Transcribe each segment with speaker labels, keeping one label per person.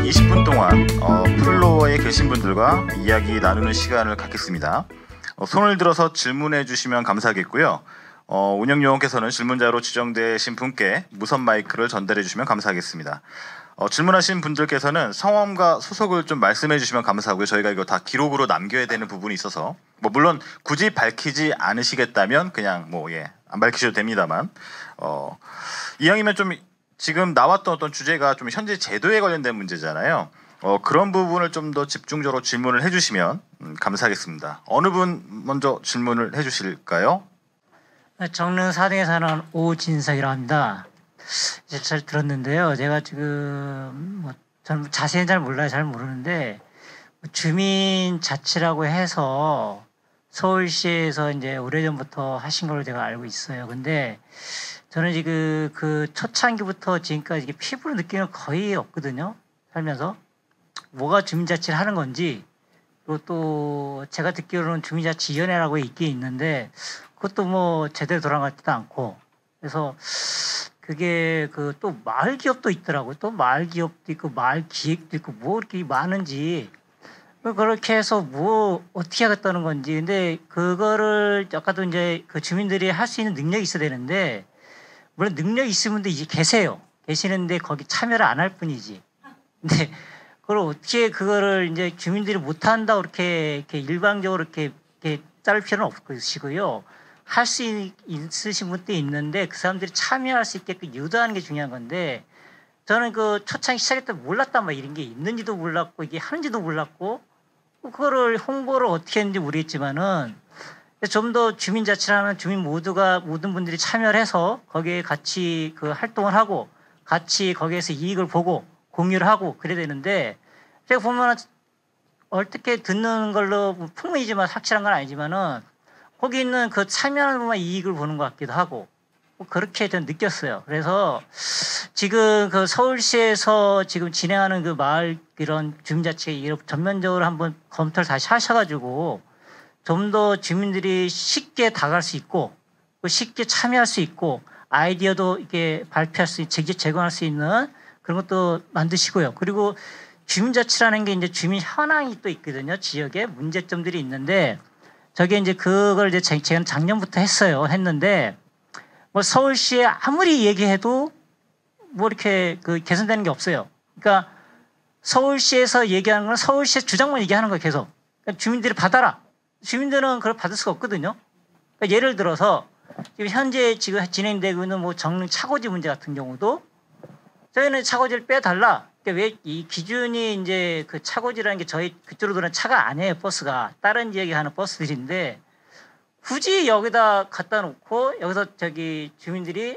Speaker 1: 20분 동안 플로어에 계신 분들과 이야기 나누는 시간을 갖겠습니다. 손을 들어서 질문해 주시면 감사하겠고요. 운영요원께서는 질문자로 지정되신 분께 무선 마이크를 전달해 주시면 감사하겠습니다. 질문하신 분들께서는 성함과 소속을 좀 말씀해 주시면 감사하고요. 저희가 이거 다 기록으로 남겨야 되는 부분이 있어서 물론 굳이 밝히지 않으시겠다면 그냥 안 밝히셔도 됩니다만 이왕이면 좀 지금 나왔던 어떤 주제가 좀 현재 제도에 관련된 문제잖아요. 그런 부분을 좀 더 집중적으로 질문을 해주시면 감사하겠습니다. 어느 분 먼저 질문을 해주실까요?
Speaker 2: 정릉 4등에 사는 오진석이라고 합니다. 이제 잘 들었는데요. 제가 지금 저는 자세히 잘 몰라요. 잘 모르는데 주민자치라고 해서 서울시에서 이제 오래전부터 하신 걸로 제가 알고 있어요. 근데 저는 지금 그 초창기부터 지금까지 이게 피부로 느끼는 건 거의 없거든요. 살면서 뭐가 주민자치를 하는 건지, 그리고 또 제가 듣기로는 주민자치위원회라고 있긴 있는데 그것도 제대로 돌아가지도 않고, 그래서 그게 그 또 마을 기업도 있더라고요. 또 마을 기업도 있고 마을 기획도 있고 이렇게 많은지, 그렇게 해서 어떻게 하겠다는 건지. 근데 그거를 아까도 이제 그 주민들이 할 수 있는 능력이 있어야 되는데, 물론 능력이 있으신 분도 이제 계시는데 거기 참여를 안 할 뿐이지. 근데 그걸 어떻게 그거를 이제 주민들이 못한다고 이렇게 일방적으로 이렇게 자를 필요는 없으시고요. 할 수 있으신 분도 있는데 그 사람들이 참여할 수 있게끔 유도하는 게 중요한 건데, 저는 그 초창기 시작할 때 몰랐단 말이에요. 이런 게 있는지도 몰랐고 이게 하는지도 몰랐고, 그거를 홍보를 어떻게 했는지 모르겠지만은 좀 더 주민자치라는 주민 모든 분들이 참여를 해서 거기에 같이 그 활동을 하고 같이 거기에서 이익을 보고 공유를 하고 그래야 되는데, 제가 보면 어떻게 듣는 걸로 풍문이지만 확실한 건 아니지만은 거기 있는 그 참여하는 분만 이익을 보는 것 같기도 하고 그렇게 좀 느꼈어요. 그래서 지금 그 서울시에서 지금 진행하는 그 마을 이런 주민자치 전면적으로 한번 검토를 다시 하셔가지고 좀 더 주민들이 쉽게 다가갈 수 있고 쉽게 참여할 수 있고 아이디어도 이렇게 발표할 수 제공할 수 있는 그런 것도 만드시고요. 그리고 주민자치라는 게 이제 주민 현황이 또 있거든요. 지역에 문제점들이 있는데, 저게 이제 그걸 이제 제가 작년부터 했는데 서울시에 아무리 얘기해도 이렇게 그 개선되는 게 없어요. 그러니까 서울시에서 얘기하는 건 서울시의 주장만 얘기하는 거예요. 계속. 그러니까 주민들이 받아라. 주민들은 그걸 받을 수가 없거든요. 그러니까 예를 들어서 지금 현재 진행되고 있는 정릉 차고지 문제 같은 경우도 저희는 차고지를 빼달라. 그러니까 왜 이 기준이 이제 그 차고지라는 게 저희 그쪽으로 들어오는 차가 아니에요. 버스가 다른 지역에 가는 버스들인데 굳이 여기다 갖다 놓고 여기서 주민들이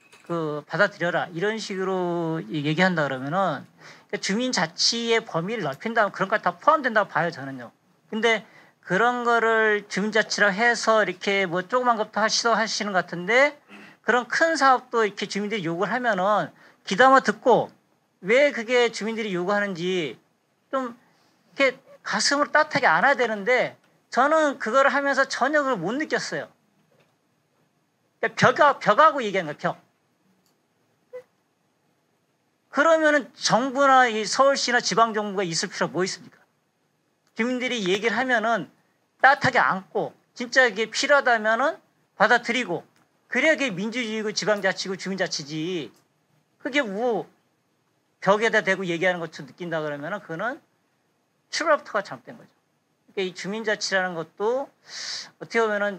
Speaker 2: 그 받아들여라 이런 식으로 얘기한다 그러면은 그러니까 주민자치의 범위를 넓힌다면 그런 거 다 포함된다고 봐요, 저는요. 근데 그런 거를 주민자치라 해서 이렇게 조그만 것도 시도하시는 것 같은데, 그런 큰 사업도 이렇게 주민들이 요구를 하면은 귀담아 듣고 왜 그게 주민들이 요구하는지 좀 이렇게 가슴으로 따뜻하게 안아야 되는데, 저는 그걸 하면서 전혀 그걸 못 느꼈어요. 그러니까 벽하고 얘기하는 거예요, 벽. 그러면은 정부나 이 서울시나 지방정부가 있을 필요가 뭐 있습니까? 주민들이 얘기를 하면은 따뜻하게 안고 진짜 이게 필요하다면은 받아들이고, 그래야 그게 민주주의고 지방자치고 주민자치지. 그게 벽에다 대고 얘기하는 것처럼 느낀다 그러면은 그거는 출발부터가 잘못된 거죠. 그러니까 이 주민자치라는 것도 어떻게 보면은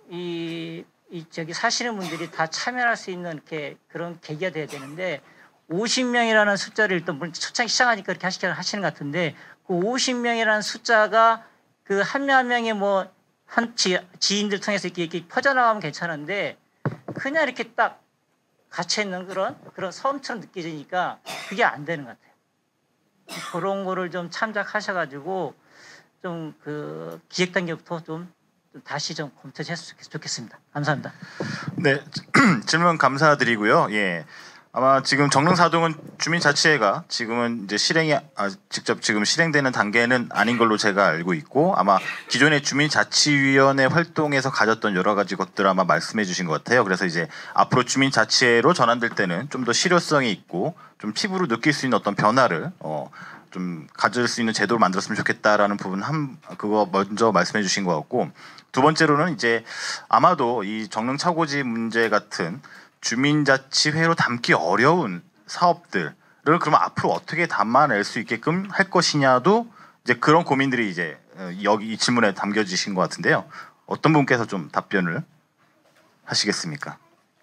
Speaker 2: 사시는 분들이 다 참여할 수 있는 이렇게 그런 계기가 돼야 되는데, 50명이라는 숫자를 일단 초창기 시작하니까 그렇게 하시는 것 같은데, 그 50명이라는 숫자가 그 한 명 한 명의 지인들 통해서 이렇게 퍼져나가면 괜찮은데, 그냥 이렇게 딱 갇혀있는 그런 섬처럼 느껴지니까 그게 안 되는 것 같아요. 그런 거를 좀 참작하셔가지고 좀 그 기획 단계부터 좀 다시 좀 검토했으면 좋겠습니다. 감사합니다.
Speaker 1: 네, 질문 감사드리고요. 예. 아마 지금 정릉 4동은 주민자치회가 지금은 이제 직접 지금 실행되는 단계는 아닌 걸로 제가 알고 있고, 아마 기존의 주민자치위원회 활동에서 가졌던 여러 가지 것들 아마 말씀해 주신 것 같아요. 그래서 이제 앞으로 주민자치회로 전환될 때는 좀 더 실효성이 있고 좀 피부로 느낄 수 있는 어떤 변화를 좀 가질 수 있는 제도를 만들었으면 좋겠다라는 부분 그거 먼저 말씀해 주신 것 같고, 두 번째로는 이제 아마도 이 정릉 차고지 문제 같은 주민자치회로 담기 어려운 사업들을 그러면 앞으로 어떻게 담아낼 수 있게끔 할 것이냐도 이제 그런 고민들이 이제 여기 이 질문에 담겨지신 것 같은데요. 어떤 분께서 좀 답변을 하시겠습니까?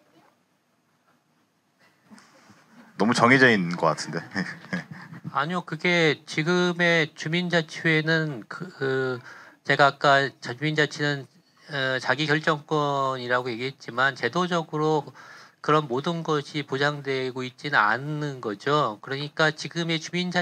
Speaker 1: 너무 정해져 있는 것 같은데.
Speaker 3: 아니요, 그게 지금의 주민자치회는 제가 아까 주민자치는 자기 결정권이라고 얘기했지만 제도적으로 그런 모든 것이 보장되고 있지는 않는 거죠. 그러니까 지금의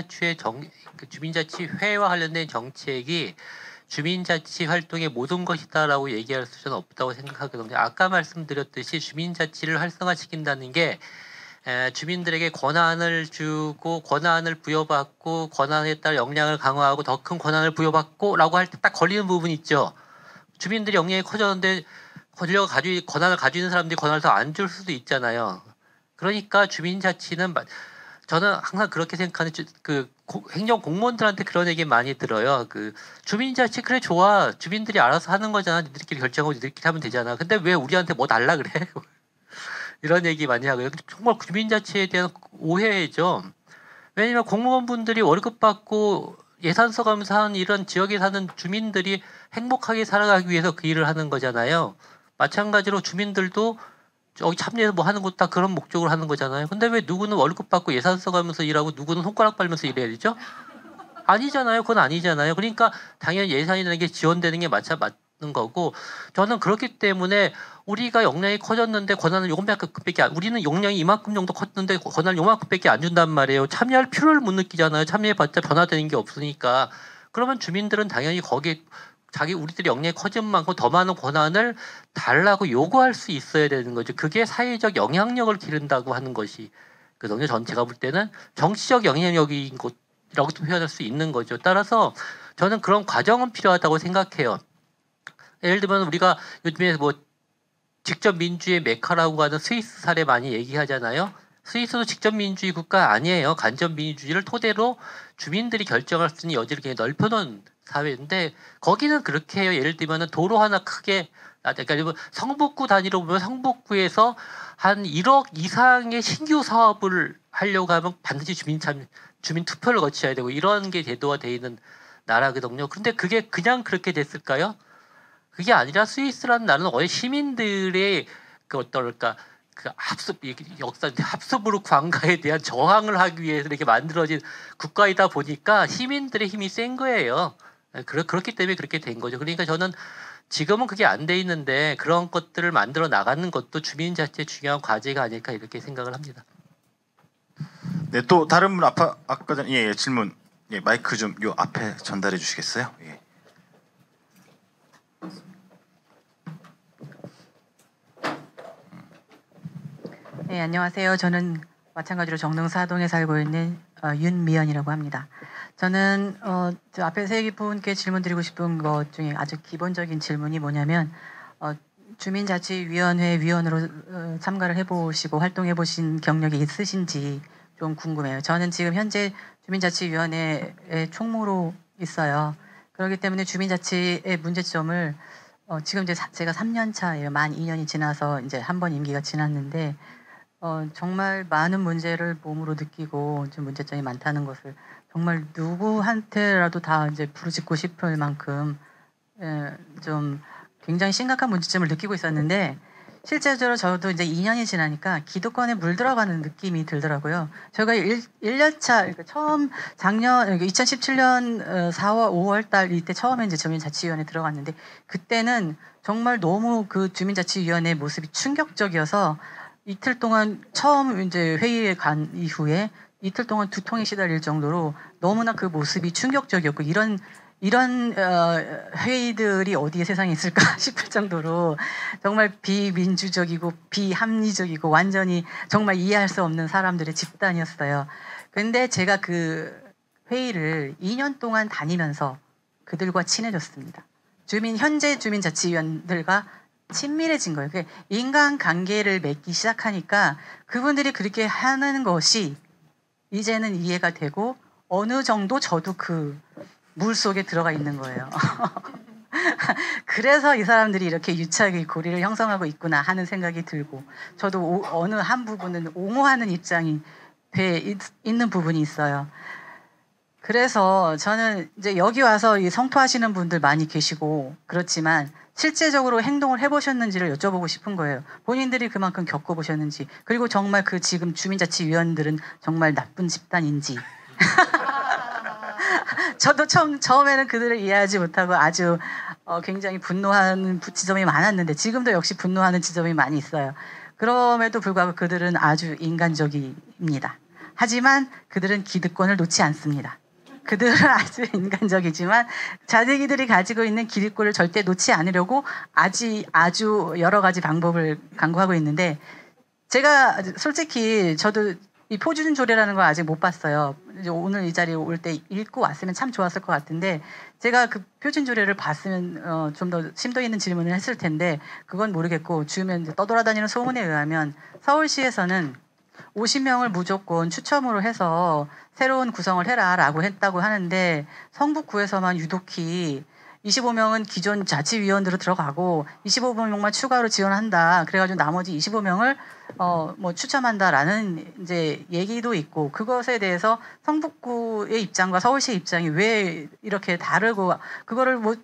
Speaker 3: 주민자치회와 관련된 정책이 주민자치 활동의 모든 것이다라고 얘기할 수는 없다고 생각하거든요. 아까 말씀드렸듯이 주민자치를 활성화시킨다는 게 주민들에게 권한을 주고 권한을 부여받고 권한에 따라 역량을 강화하고 더 큰 권한을 부여받고라고 할 때 딱 걸리는 부분이 있죠. 주민들이 역량이 커졌는데 권한을 가지고 있는 사람들이 권한을 더 안 줄 수도 있잖아요. 그러니까 주민자치는 저는 항상 그렇게 생각하는 행정 공무원들한테 그런 얘기 많이 들어요. 주민자치 그래 좋아. 주민들이 알아서 하는 거잖아. 니들끼리 결정하고 니들끼리 하면 되잖아. 근데 왜 우리한테 뭐 달라 그래? 이런 얘기 많이 하고요. 정말 주민자치에 대한 오해죠. 왜냐하면 공무원분들이 월급 받고 예산 써가면서 하는 이런 지역에 사는 주민들이 행복하게 살아가기 위해서 그 일을 하는 거잖아요. 마찬가지로 주민들도 여기 참여해서 뭐 하는 것도 다 그런 목적으로 하는 거잖아요. 근데 왜 누구는 월급 받고 예산 써가면서 일하고 누구는 손가락 빨면서 일해야 되죠? 아니잖아요. 그건 아니잖아요. 그러니까 당연히 예산이라는 게 지원되는 게 맞는 거고, 저는 그렇기 때문에 우리가 역량이 커졌는데 권한을 요만큼밖에 우리는 역량이 이만큼 정도 컸는데 권한을 요만큼밖에 안 준단 말이에요. 참여할 필요를 못 느끼잖아요. 참여해봤자 변화되는 게 없으니까. 그러면 주민들은 당연히 거기에 우리들이 역량이 커진 만큼 더 많은 권한을 달라고 요구할 수 있어야 되는 거죠. 그게 사회적 영향력을 기른다고 하는 것이 그거든요. 제가 볼 때는 정치적 영향력인 것이라고도 표현할 수 있는 거죠. 따라서 저는 그런 과정은 필요하다고 생각해요. 예를 들면 우리가 요즘에 뭐 직접 민주의 메카라고 하는 스위스 사례 많이 얘기하잖아요. 스위스도 직접 민주주의 국가 아니에요. 간접 민주주의를 토대로 주민들이 결정할 수 있는 여지를 굉장히 넓혀놓은 사회인데 거기는 그렇게 해요. 예를 들면 도로 하나 크게 그러니까 성북구 단위로 보면 성북구에서 한 1억 이상의 신규 사업을 하려고 하면 반드시 주민 투표를 거쳐야 되고 이런 게 제도화 돼 있는 나라거든요. 그런데 그게 그냥 그렇게 됐을까요? 그게 아니라 스위스라는 나라는 원래 시민들의 합습으로 관가에 대한 저항을 하기 위해서 이렇게 만들어진 국가이다 보니까 시민들의 힘이 센 거예요. 그렇기 때문에 그렇게 된 거죠. 그러니까 저는 지금은 그게 안 돼 있는데 그런 것들을 만들어 나가는 것도 주민 자체의 중요한 과제가 아닐까 이렇게 생각을 합니다.
Speaker 1: 네, 또 다른 분 아까 전에 질문 마이크 좀 요 앞에 전달해 주시겠어요? 예.
Speaker 4: 네, 안녕하세요. 저는 마찬가지로 정릉 사동에 살고 있는 윤미연이라고 합니다. 저는 저 앞에 세 분께 질문드리고 싶은 것 중에 아주 기본적인 질문이 뭐냐면 주민자치위원회 위원으로 참가를 해보시고 활동해보신 경력이 있으신지 좀 궁금해요. 저는 지금 현재 주민자치위원회의 총무로 있어요. 그렇기 때문에 주민자치의 문제점을 지금 이제 제가 3년 차예요. 만 2년이 지나서 이제 한 번 임기가 지났는데 정말 많은 문제를 몸으로 느끼고 좀 문제점이 많다는 것을 정말 누구한테라도 다 이제 부르짖고 싶을 만큼 좀 굉장히 심각한 문제점을 느끼고 있었는데 실제적으로 저도 이제 2년이 지나니까 기득권에 물들어가는 느낌이 들더라고요. 저희가 1년차 그러니까 처음 작년 2017년 4월 5월 달 이때 처음에 이제 주민자치위원회 들어갔는데 그때는 정말 너무 그 주민자치위원회 모습이 충격적이어서 이틀 동안 처음 이제 회의에 간 이후에 이틀 동안 두통에 시달릴 정도로 너무나 그 모습이 충격적이었고 이런 회의들이 어디에 세상에 있을까 싶을 정도로 정말 비민주적이고 비합리적이고 완전히 정말 이해할 수 없는 사람들의 집단이었어요. 근데 제가 그 회의를 2년 동안 다니면서 그들과 친해졌습니다. 현재 주민자치위원들과 친밀해진 거예요. 인간관계를 맺기 시작하니까 그분들이 그렇게 하는 것이 이제는 이해가 되고 어느 정도 저도 그 물 속에 들어가 있는 거예요. 그래서 이 사람들이 이렇게 유착의 고리를 형성하고 있구나 하는 생각이 들고 저도 어느 한 부분은 옹호하는 입장이 돼 있는 부분이 있어요. 그래서 저는 이제 여기 와서 이 성토하시는 분들 많이 계시고 그렇지만 실제적으로 행동을 해보셨는지를 여쭤보고 싶은 거예요. 본인들이 그만큼 겪어보셨는지 그리고 정말 그 지금 주민자치위원들은 정말 나쁜 집단인지 저도 처음에는 그들을 이해하지 못하고 아주 굉장히 분노하는 지점이 많았는데 지금도 역시 분노하는 지점이 많이 있어요. 그럼에도 불구하고 그들은 아주 인간적입니다. 하지만 그들은 기득권을 놓지 않습니다. 그들은 아주 인간적이지만 자기들이 가지고 있는 기득권을 절대 놓지 않으려고 아주 여러 가지 방법을 강구하고 있는데 제가 솔직히 저도 이 표준조례라는 걸 아직 못 봤어요. 오늘 이 자리에 올 때 읽고 왔으면 참 좋았을 것 같은데 제가 그 표준조례를 봤으면 좀 더 심도 있는 질문을 했을 텐데 그건 모르겠고 주면 떠돌아다니는 소문에 의하면 서울시에서는 50명을 무조건 추첨으로 해서 새로운 구성을 해라라고 했다고 하는데 성북구에서만 유독히 25명은 기존 자치위원으로 들어가고 25명만 추가로 지원한다. 그래가지고 나머지 25명을 뭐 추첨한다라는 이제 얘기도 있고 그것에 대해서 성북구의 입장과 서울시의 입장이 왜 이렇게 다르고 그거를 뭐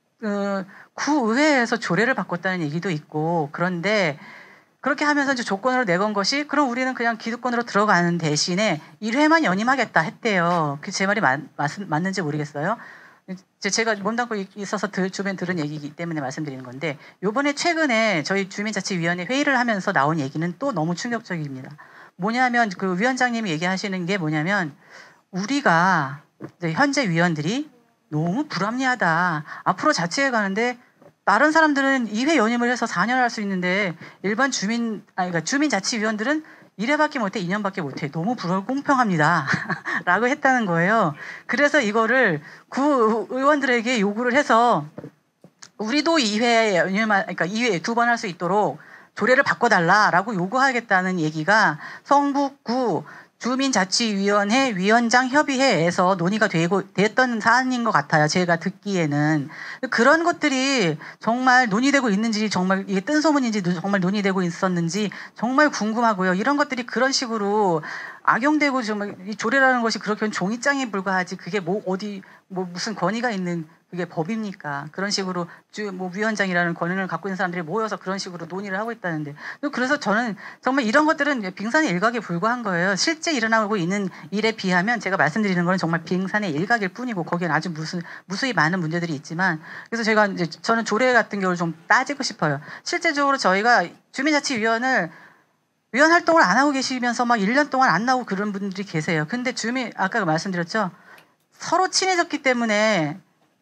Speaker 4: 구의회에서 조례를 바꿨다는 얘기도 있고 그런데 그렇게 하면서 이제 조건으로 내건 것이 그럼 우리는 그냥 기득권으로 들어가는 대신에 1회만 연임하겠다 했대요. 그 제 말이 맞는지 모르겠어요. 제가 몸담고 있어서 주변 들은 얘기이기 때문에 말씀드리는 건데 요번에 최근에 저희 주민자치위원회 회의를 하면서 나온 얘기는 또 너무 충격적입니다. 뭐냐면 그 위원장님이 얘기하시는 게 뭐냐면 우리가 현재 위원들이 너무 불합리하다. 앞으로 자치회 가는데 다른 사람들은 2회 연임을 해서 4년 할 수 있는데 일반 그러니까 주민자치위원들은 1회밖에 못해 2년밖에 못해 너무 불공평합니다 라고 했다는 거예요. 그래서 이거를 구 의원들에게 요구를 해서 우리도 2회 그러니까 2회 2번 할 수 있도록 조례를 바꿔달라라고 요구하겠다는 얘기가 성북구 주민자치위원회 위원장 협의회에서 논의가 됐던 사안인 것 같아요. 제가 듣기에는. 그런 것들이 정말 논의되고 있는지 정말 이게 뜬 소문인지 정말 논의되고 있었는지 정말 궁금하고요. 이런 것들이 그런 식으로 악용되고 정말 이 조례라는 것이 그렇게 종이장에 불과하지 그게 뭐 어디 뭐 무슨 권위가 있는 그게 법입니까? 그런 식으로 뭐 위원장이라는 권한을 갖고 있는 사람들이 모여서 그런 식으로 논의를 하고 있다는데 그래서 저는 정말 이런 것들은 빙산의 일각에 불과한 거예요. 실제 일어나고 있는 일에 비하면 제가 말씀드리는 거는 정말 빙산의 일각일 뿐이고 거기엔 아주 무수히 많은 문제들이 있지만 그래서 제가 이제 저는 조례 같은 경우를 좀 따지고 싶어요. 실제적으로 저희가 주민자치위원 활동을 안 하고 계시면서 막 1년 동안 안 나오고 그런 분들이 계세요. 근데 아까 말씀드렸죠. 서로 친해졌기 때문에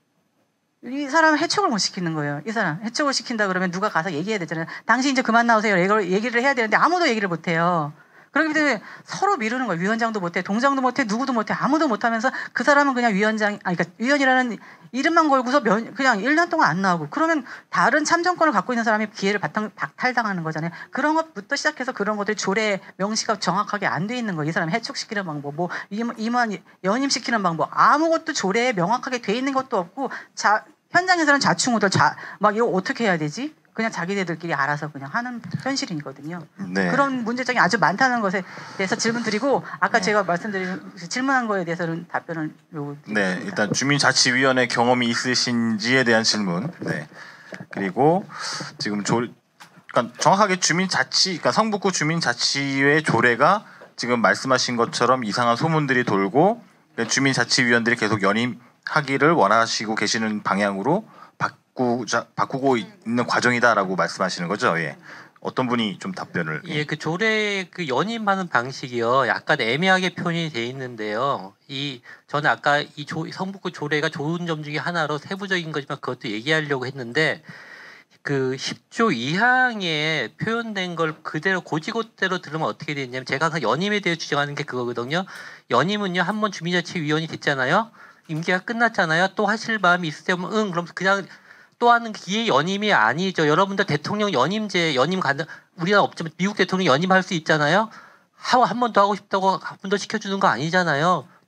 Speaker 4: 이 사람은 해촉을 못 시키는 거예요. 이 사람 해촉을 시킨다 그러면 누가 가서 얘기해야 되잖아요. 당신 이제 그만 나오세요. 이걸 얘기를 해야 되는데 아무도 얘기를 못 해요. 그렇기 때문에 서로 미루는 거예요. 위원장도 못해, 동장도 못해, 누구도 못해, 아무도 못하면서 그 사람은 그냥 그러니까 위원이라는 이름만 걸고서 그냥 1년 동안 안 나오고 그러면 다른 참정권을 갖고 있는 사람이 기회를 박탈당하는 거잖아요. 그런 것부터 시작해서 그런 것들이 조례 명시가 정확하게 안 돼 있는 거예요. 이 사람 해촉시키는 방법, 뭐 임원 연임시키는 방법 아무것도 조례에 명확하게 돼 있는 것도 없고 현장에서는 좌충우돌 막 이거 어떻게 해야 되지? 그냥 자기네들끼리 알아서 그냥 하는 현실이거든요.
Speaker 1: 네.
Speaker 4: 그런 문제점이 아주 많다는 것에 대해서 질문드리고 아까 제가 질문한 거에 대해서는 답변을 요구드립니다.
Speaker 1: 네, 일단 주민자치위원회 경험이 있으신지에 대한 질문. 네. 그리고 지금 그러니까 정확하게 그러니까 성북구 주민자치회 조례가 지금 말씀하신 것처럼 이상한 소문들이 돌고 주민자치위원들이 계속 연임하기를 원하시고 계시는 방향으로 바꾸고 있는 과정이다라고 말씀하시는 거죠. 예. 어떤 분이 좀 답변을?
Speaker 3: 예, 그 조례 그 연임하는 방식이요. 약간 애매하게 표현이 돼 있는데요. 저는 아까 성북구 조례가 좋은 점 중에 하나로 세부적인 거지만 그것도 얘기하려고 했는데 그 10조 2항에 표현된 걸 그대로 고지고대로 들으면 어떻게 되냐면 제가 항상 연임에 대해 주장하는 게 그거거든요. 연임은요. 한번 주민자치위원이 됐잖아요. 임기가 끝났잖아요. 또 하실 마음이 있으면 그럼 그냥 또 하는 기회 연임이 아니죠. 여러분들 대통령 연임제 우리나라 없지만 미국 대통령 연임할 수 있잖아요. 한 번 더 하고 싶다고 한 번 더 시켜주는 거 아니잖아요.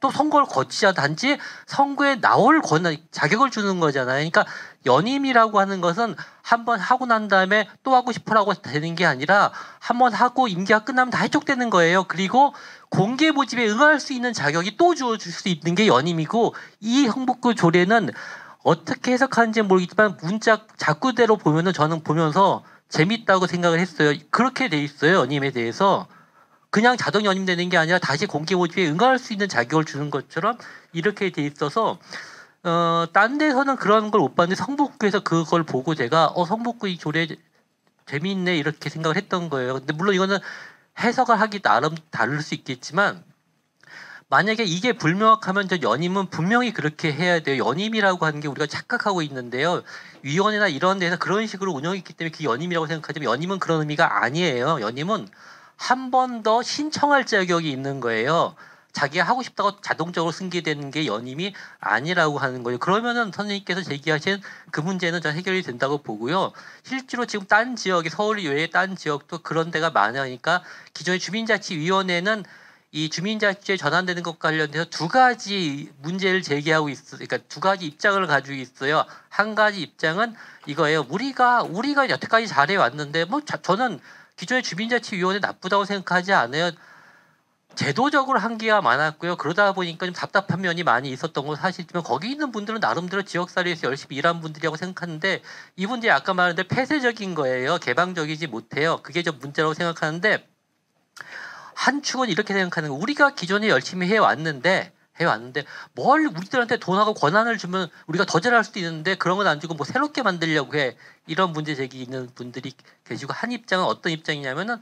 Speaker 3: 또 선거를 거치자 단지 선거에 나올 권한 자격을 주는 거잖아요. 그러니까 연임이라고 하는 것은 한번 하고 난 다음에 또 하고 싶어라고 되는 게 아니라 한번 하고 임기가 끝나면 다 해촉되는 거예요. 그리고 공개 모집에 응할 수 있는 자격이 또 주어질 수 있는 게 연임이고 이 형복구 조례는 어떻게 해석하는지 모르겠지만 문자 자꾸대로 보면은 저는 보면서 재밌다고 생각을 했어요. 그렇게 돼 있어요. 연임에 대해서. 그냥 자동 연임되는 게 아니라 다시 공개 모집에 응할 수 있는 자격을 주는 것처럼 이렇게 돼 있어서 딴 데서는 그런 걸 못 봤는데 성북구에서 그걸 보고 제가 성북구 이 조례 재미있네 이렇게 생각을 했던 거예요. 근데 물론 이거는 해석을 하기 나름 다를 수 있겠지만 만약에 이게 불명확하면 저 연임은 분명히 그렇게 해야 돼요. 연임이라고 하는 게 우리가 착각하고 있는데요. 위원회나 이런 데서 그런 식으로 운영했기 때문에 그게 연임이라고 생각하지만 연임은 그런 의미가 아니에요. 연임은 한 번 더 신청할 자격이 있는 거예요. 자기가 하고 싶다고 자동적으로 승계되는 게 연임이 아니라고 하는 거예요. 그러면은 선생님께서 제기하신 그 문제는 전 해결이 된다고 보고요. 실제로 지금 딴 지역에 서울 외에 딴 지역도 그런 데가 많으니까 기존의 주민자치위원회는 이 주민자치에 전환되는 것과 관련해서 두 가지 문제를 제기하고 있어요. 그러니까 두 가지 입장을 가지고 있어요. 한 가지 입장은 이거예요. 우리가 여태까지 잘해 왔는데 저는 기존의 주민자치위원회 나쁘다고 생각하지 않아요. 제도적으로 한계가 많았고요. 그러다 보니까 좀 답답한 면이 많이 있었던 건 사실이지만 거기 있는 분들은 나름대로 지역사회에서 열심히 일한 분들이라고 생각하는데 이 문제 아까 말했는데 폐쇄적인 거예요. 개방적이지 못해요. 그게 좀 문제라고 생각하는데 한 축은 이렇게 생각하는 거예요. 우리가 기존에 열심히 해왔는데 뭘 우리들한테 돈하고 권한을 주면 우리가 더 잘할 수도 있는데 그런 건 안 주고 뭐 새롭게 만들려고 해. 이런 문제 제기 있는 분들이 계시고 한 입장은 어떤 입장이냐면은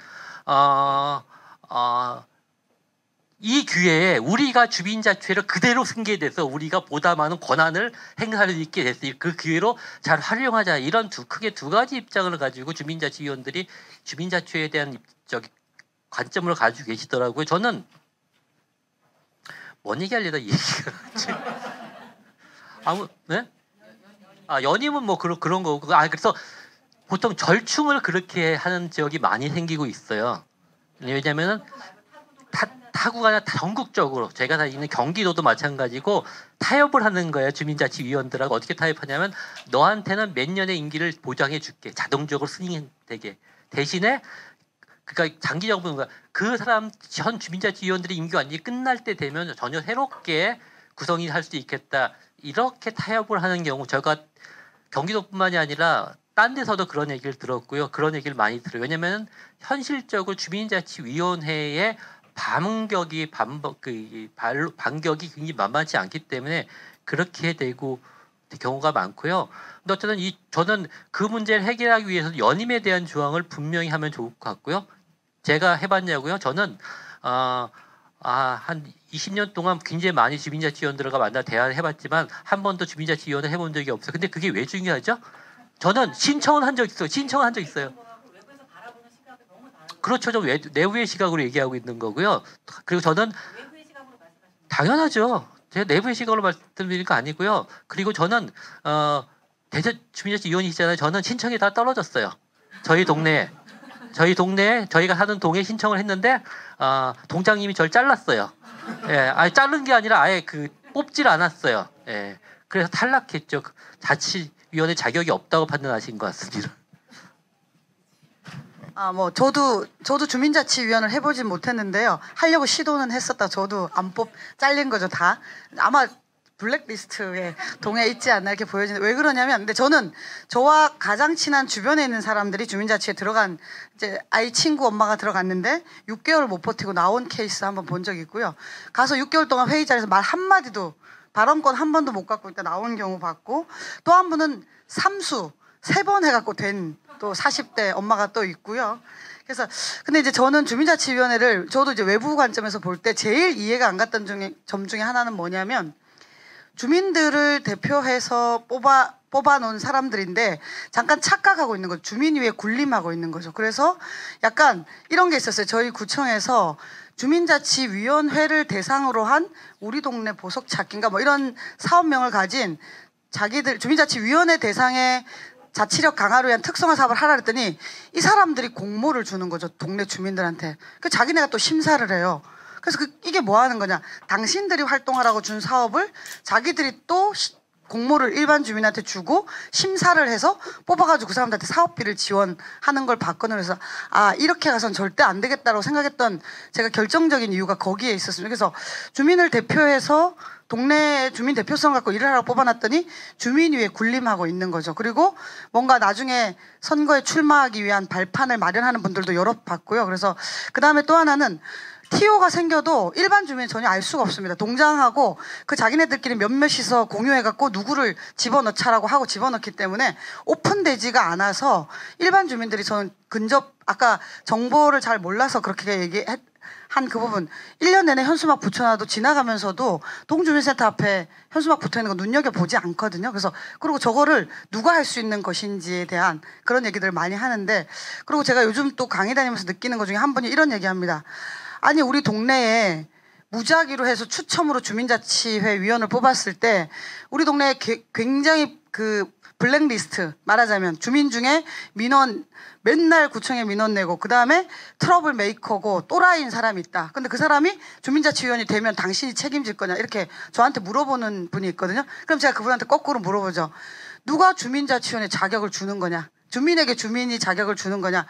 Speaker 3: 이 기회에 우리가 주민자치회를 그대로 승계돼서 우리가 보다 많은 권한을 행사할 수 있게 됐어요. 그 기회로 잘 활용하자. 이런 크게 두 가지 입장을 가지고 주민자치위원들이 주민자치회에 대한 관점을 가지고 계시더라고요. 저는 뭔 얘기하려다 이 얘기가 네? 연임은 뭐 그런 거고 그래서 보통 절충을 그렇게 하는 지역이 많이 생기고 있어요. 왜냐면은 타구가 아니라 전국적으로 제가 다 있는 경기도도 마찬가지고 타협을 하는 거예요. 주민자치위원들하고 어떻게 타협하냐면 너한테는 몇 년의 임기를 보장해 줄게. 자동적으로 승인되게. 대신에 그러니까 장기적으로 보는 거야. 그 사람 전 주민자치위원들이 임기 완전히 끝날 때 되면 전혀 새롭게 구성이 할 수 있겠다. 이렇게 타협을 하는 경우 제가 경기도뿐만이 아니라 딴 데서도 그런 얘기를 들었고요. 그런 얘기를 많이 들어요. 왜냐하면 현실적으로 주민자치위원회의 반격이 굉장히 만만치 않기 때문에 그렇게 되고 경우가 많고요. 근데 어쨌든 저는 그 문제를 해결하기 위해서 연임에 대한 조항을 분명히 하면 좋을 것 같고요. 제가 해봤냐고요? 저는 한 20년 동안 굉장히 많이 주민자치위원들과 만나 대화를 해봤지만 한 번도 주민자치위원회 해본 적이 없어요. 근데 그게 왜 중요하죠? 저는 신청은 한 적 있어요. 그렇죠. 좀 내부의 시각으로 얘기하고 있는 거고요. 그리고 저는 당연하죠. 제가 내부의 시각으로 말씀드리는 거 아니고요. 그리고 저는 대전 주민자치위원이시잖아요. 저는 신청이 다 떨어졌어요. 저희 동네에 저희가 사는 동에 신청을 했는데 동장님이 저를 잘랐어요. 아예 자른 게 아니라 아예 뽑질 않았어요. 그래서 탈락했죠. 자치위원회 자격이 없다고 판단하신 것 같습니다.
Speaker 5: 저도 주민자치위원을 해보진 못했는데요. 하려고 시도는 했었다. 저도 안 잘린 거죠, 다. 아마 블랙리스트에 동에 있지 않나 이렇게 보여지는데 왜 그러냐면, 근데 저는 저와 가장 친한 주변에 있는 사람들이 주민자치에 들어간 이제 아이 친구 엄마가 들어갔는데 6개월 못 버티고 나온 케이스 한번 본 적이 있고요. 가서 6개월 동안 회의 자리에서 말 한마디도 발언권 한 번도 못 갖고 있다 나온 경우 봤고, 또 한 분은 삼수 3번 해갖고 된 또 40대 엄마가 또 있고요. 그래서 근데 이제 저는 주민자치위원회를 저도 이제 외부 관점에서 볼 때 제일 이해가 안 갔던 점 중에 하나는 뭐냐면, 주민들을 대표해서 뽑아놓은 사람들인데 잠깐 착각하고 있는 거죠. 주민 위에 군림하고 있는 거죠. 그래서 약간 이런 게 있었어요. 저희 구청에서 주민자치위원회를 대상으로 한 우리 동네 보석 찾기인가 뭐 이런 사업명을 가진 자기들 주민자치위원회 대상의 자치력 강화를 위한 특성화 사업을 하라 그랬더니 이 사람들이 공모를 주는 거죠. 동네 주민들한테. 그 자기네가 또 심사를 해요. 그래서 이게 뭐 하는 거냐? 당신들이 활동하라고 준 사업을 자기들이 또 공모를 일반 주민한테 주고 심사를 해서 뽑아가지고 그 사람들한테 사업비를 지원하는 걸 봤거든요. 그래서 아, 이렇게 가선 절대 안 되겠다라고 생각했던 제가 결정적인 이유가 거기에 있었습니다. 그래서 주민을 대표해서 동네 주민 대표성 갖고 일을 하라고 뽑아놨더니 주민위에 군림하고 있는 거죠. 그리고 뭔가 나중에 선거에 출마하기 위한 발판을 마련하는 분들도 여러 봤고요. 그래서 그 다음에 또 하나는 TO가 생겨도 일반 주민은 전혀 알 수가 없습니다. 동장하고 그 자기네들끼리 몇몇이서 공유해갖고 누구를 집어넣자라고 하고 집어넣기 때문에 오픈되지가 않아서 일반 주민들이 저는 근접 아까 정보를 잘 몰라서 그렇게 얘기한 그 부분 1년 내내 현수막 붙여놔도 지나가면서도 동주민센터 앞에 현수막 붙어있는 거 눈여겨보지 않거든요. 그래서 그리고 저거를 누가 할 수 있는 것인지에 대한 그런 얘기들을 많이 하는데 그리고 제가 요즘 또 강의 다니면서 느끼는 것 중에 한 분이 이런 얘기합니다. 아니 우리 동네에 무작위로 해서 추첨으로 주민자치회 위원을 뽑았을 때 우리 동네에 굉장히 그 블랙리스트 말하자면 주민 중에 민원 맨날 구청에 민원 내고 그 다음에 트러블 메이커고 또라이인 사람이 있다. 근데 그 사람이 주민자치위원이 되면 당신이 책임질 거냐 이렇게 저한테 물어보는 분이 있거든요. 그럼 제가 그분한테 거꾸로 물어보죠. 누가 주민자치위원회 자격을 주는 거냐? 주민에게 주민이 자격을 주는 거냐?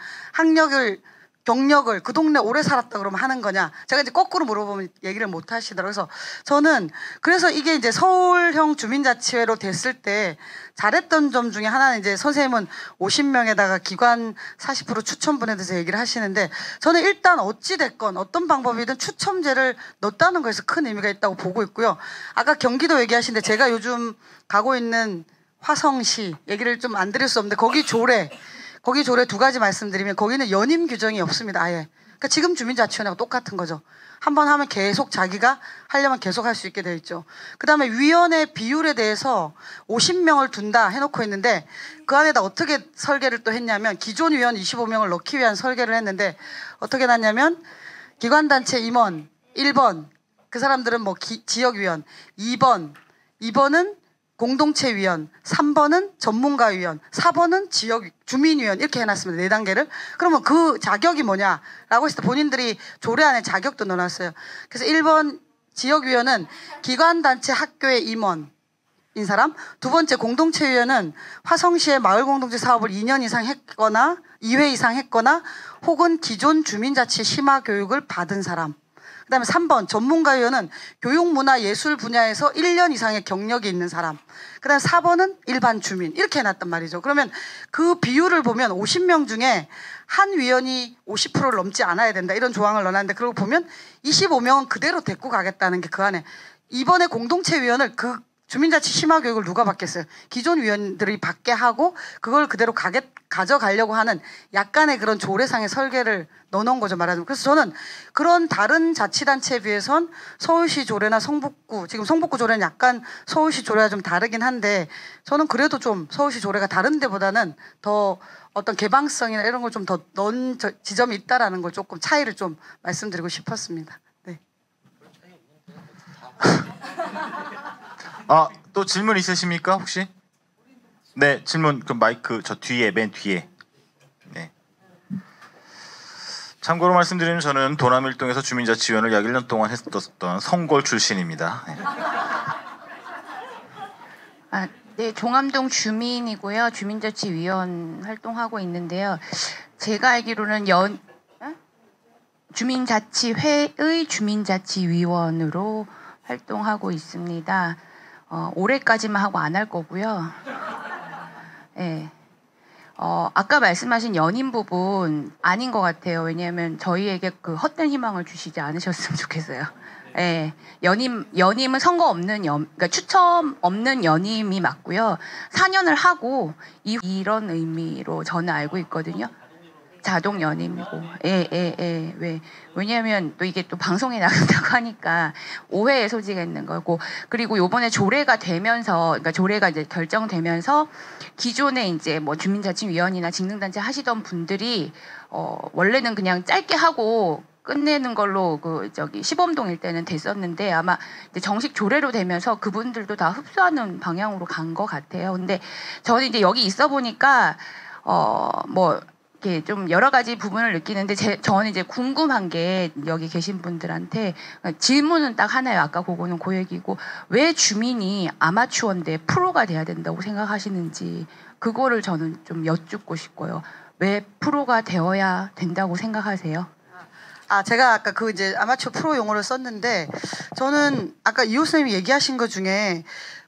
Speaker 5: 학력을 경력을 그 동네 오래 살았다 그러면 하는 거냐? 제가 이제 거꾸로 물어보면 얘기를 못 하시더라고요. 그래서 저는 그래서 이게 이제 서울형 주민자치회로 됐을 때 잘했던 점 중에 하나는 이제 선생님은 50명에다가 기관 40% 추첨분에 대해서 얘기를 하시는데 저는 일단 어찌됐건 어떤 방법이든 추첨제를 넣었다는 거에서 큰 의미가 있다고 보고 있고요. 아까 경기도 얘기하시는데 제가 요즘 가고 있는 화성시 얘기를 좀 안 드릴 수 없는데 거기 조례 두 가지 말씀드리면 거기는 연임 규정이 없습니다. 아예. 그러니까 지금 주민자치위원회가 똑같은 거죠. 한번 하면 계속 자기가 하려면 계속 할 수 있게 되어 있죠. 그다음에 위원회 비율에 대해서 50명을 둔다 해놓고 있는데 그 안에다 어떻게 설계를 또 했냐면 기존 위원 25명을 넣기 위한 설계를 했는데 어떻게 났냐면 기관단체 임원 1번 그 사람들은 뭐 지역위원 2번은 공동체위원, 3번은 전문가위원, 4번은 지역 주민위원 이렇게 해놨습니다. 4단계를. 그러면 그 자격이 뭐냐라고 했을 때 본인들이 조례 안에 자격도 넣어놨어요. 그래서 1번 지역위원은 기관단체 학교의 임원인 사람, 두 번째 공동체위원은 화성시의 마을공동체 사업을 2년 이상 했거나 2회 이상 했거나 혹은 기존 주민자치 심화교육을 받은 사람. 그다음에 3번 전문가위원은 교육문화예술 분야에서 1년 이상의 경력이 있는 사람. 그다음에 4번은 일반 주민 이렇게 해놨단 말이죠. 그러면 그 비율을 보면 50명 중에 한 위원이 50%를 넘지 않아야 된다 이런 조항을 넣어놨는데 그걸 보면 25명은 그대로 데리고 가겠다는 게 그 안에 이번에 공동체 위원을 그 주민자치 심화교육을 누가 받겠어요? 기존 위원들이 받게 하고 그걸 그대로 가져가려고 하는 약간의 그런 조례상의 설계를 넣어놓은 거죠 말하자면. 그래서 저는 그런 다른 자치단체에 비해선 서울시 조례나 성북구 지금 성북구 조례는 약간 서울시 조례와 좀 다르긴 한데 저는 그래도 좀 서울시 조례가 다른 데보다는 더 어떤 개방성이나 이런 걸 좀 더 넣은 지점이 있다라는 걸 조금 차이를 좀 말씀드리고 싶었습니다. 네.
Speaker 1: 또 질문 있으십니까 혹시? 네, 질문 그 마이크 저 뒤에 맨 뒤에. 네. 참고로 말씀드리면 저는 도남일동에서 주민자치위원을 약 1년 동안 했었던 성골 출신입니다. 네.
Speaker 6: 네, 종암동 주민이고요. 주민자치위원 활동하고 있는데요. 제가 알기로는 주민자치회의 주민자치위원으로 활동하고 있습니다. 올해까지만 하고 안 할 거고요. 네. 아까 말씀하신 연임 부분 아닌 것 같아요. 왜냐하면 저희에게 그 헛된 희망을 주시지 않으셨으면 좋겠어요. 네. 연임은 선거 없는 그러니까 추첨 없는 연임이 맞고요. 4년을 하고 이런 의미로 저는 알고 있거든요. 자동 연임이고, 왜냐하면 또 이게 또 방송에 나간다고 하니까 오해의 소지가 있는 거고, 그리고 요번에 조례가 되면서, 그러니까 조례가 이제 결정되면서 기존에 이제 뭐 주민자치위원이나 직능단체 하시던 분들이 원래는 그냥 짧게 하고 끝내는 걸로 시범동일 때는 됐었는데 아마 이제 정식 조례로 되면서 그분들도 다 흡수하는 방향으로 간 것 같아요. 근데 저는 이제 여기 있어 보니까 이렇게 좀 여러 가지 부분을 느끼는데 저는 이제 궁금한 게 여기 계신 분들한테 질문은 딱 하나요. 아까 그거는 그 얘기고 왜 주민이 아마추어인데 프로가 돼야 된다고 생각하시는지 그거를 저는 좀 여쭙고 싶고요. 왜 프로가 되어야 된다고 생각하세요?
Speaker 5: 제가 아까 그 이제 아마추어 프로 용어를 썼는데 저는 아까 이호 선생님이 얘기하신 것 중에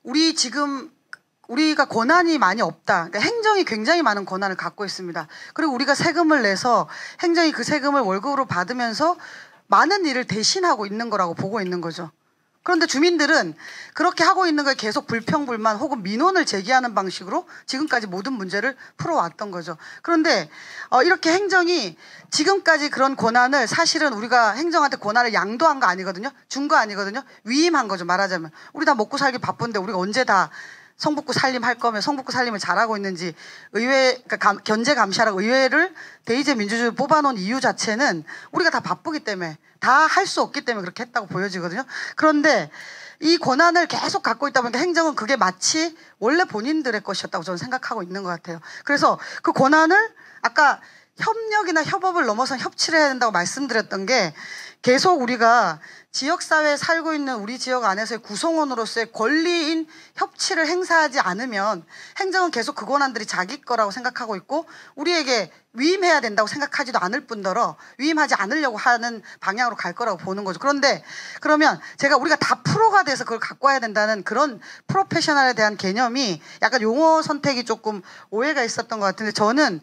Speaker 5: 우리가 권한이 많이 없다. 그러니까 행정이 굉장히 많은 권한을 갖고 있습니다. 그리고 우리가 세금을 내서 행정이 그 세금을 월급으로 받으면서 많은 일을 대신하고 있는 거라고 보고 있는 거죠. 그런데 주민들은 그렇게 하고 있는 거에 계속 불평불만 혹은 민원을 제기하는 방식으로 지금까지 모든 문제를 풀어왔던 거죠. 그런데 이렇게 행정이 지금까지 그런 권한을 사실은 우리가 행정한테 권한을 양도한 거 아니거든요. 준 거 아니거든요. 위임한 거죠. 말하자면. 우리 다 먹고 살기 바쁜데 우리가 언제 다 성북구 살림 할 거면 성북구 살림을 잘하고 있는지 그러니까 견제 감시하라고 의회를 대의제 민주주의 뽑아놓은 이유 자체는 우리가 다 바쁘기 때문에 다 할 수 없기 때문에 그렇게 했다고 보여지거든요. 그런데 이 권한을 계속 갖고 있다 보니까 행정은 그게 마치 원래 본인들의 것이었다고 저는 생각하고 있는 것 같아요. 그래서 그 권한을 아까 협력이나 협업을 넘어선 협치를 해야 된다고 말씀드렸던 게 계속 우리가 지역사회에 살고 있는 우리 지역 안에서의 구성원으로서의 권리인 협치를 행사하지 않으면 행정은 계속 그 권한들이 자기 거라고 생각하고 있고 우리에게 위임해야 된다고 생각하지도 않을 뿐더러 위임하지 않으려고 하는 방향으로 갈 거라고 보는 거죠. 그런데 그러면 우리가 다 프로가 돼서 그걸 갖고 와야 된다는 그런 프로페셔널에 대한 개념이 약간 용어 선택이 조금 오해가 있었던 것 같은데 저는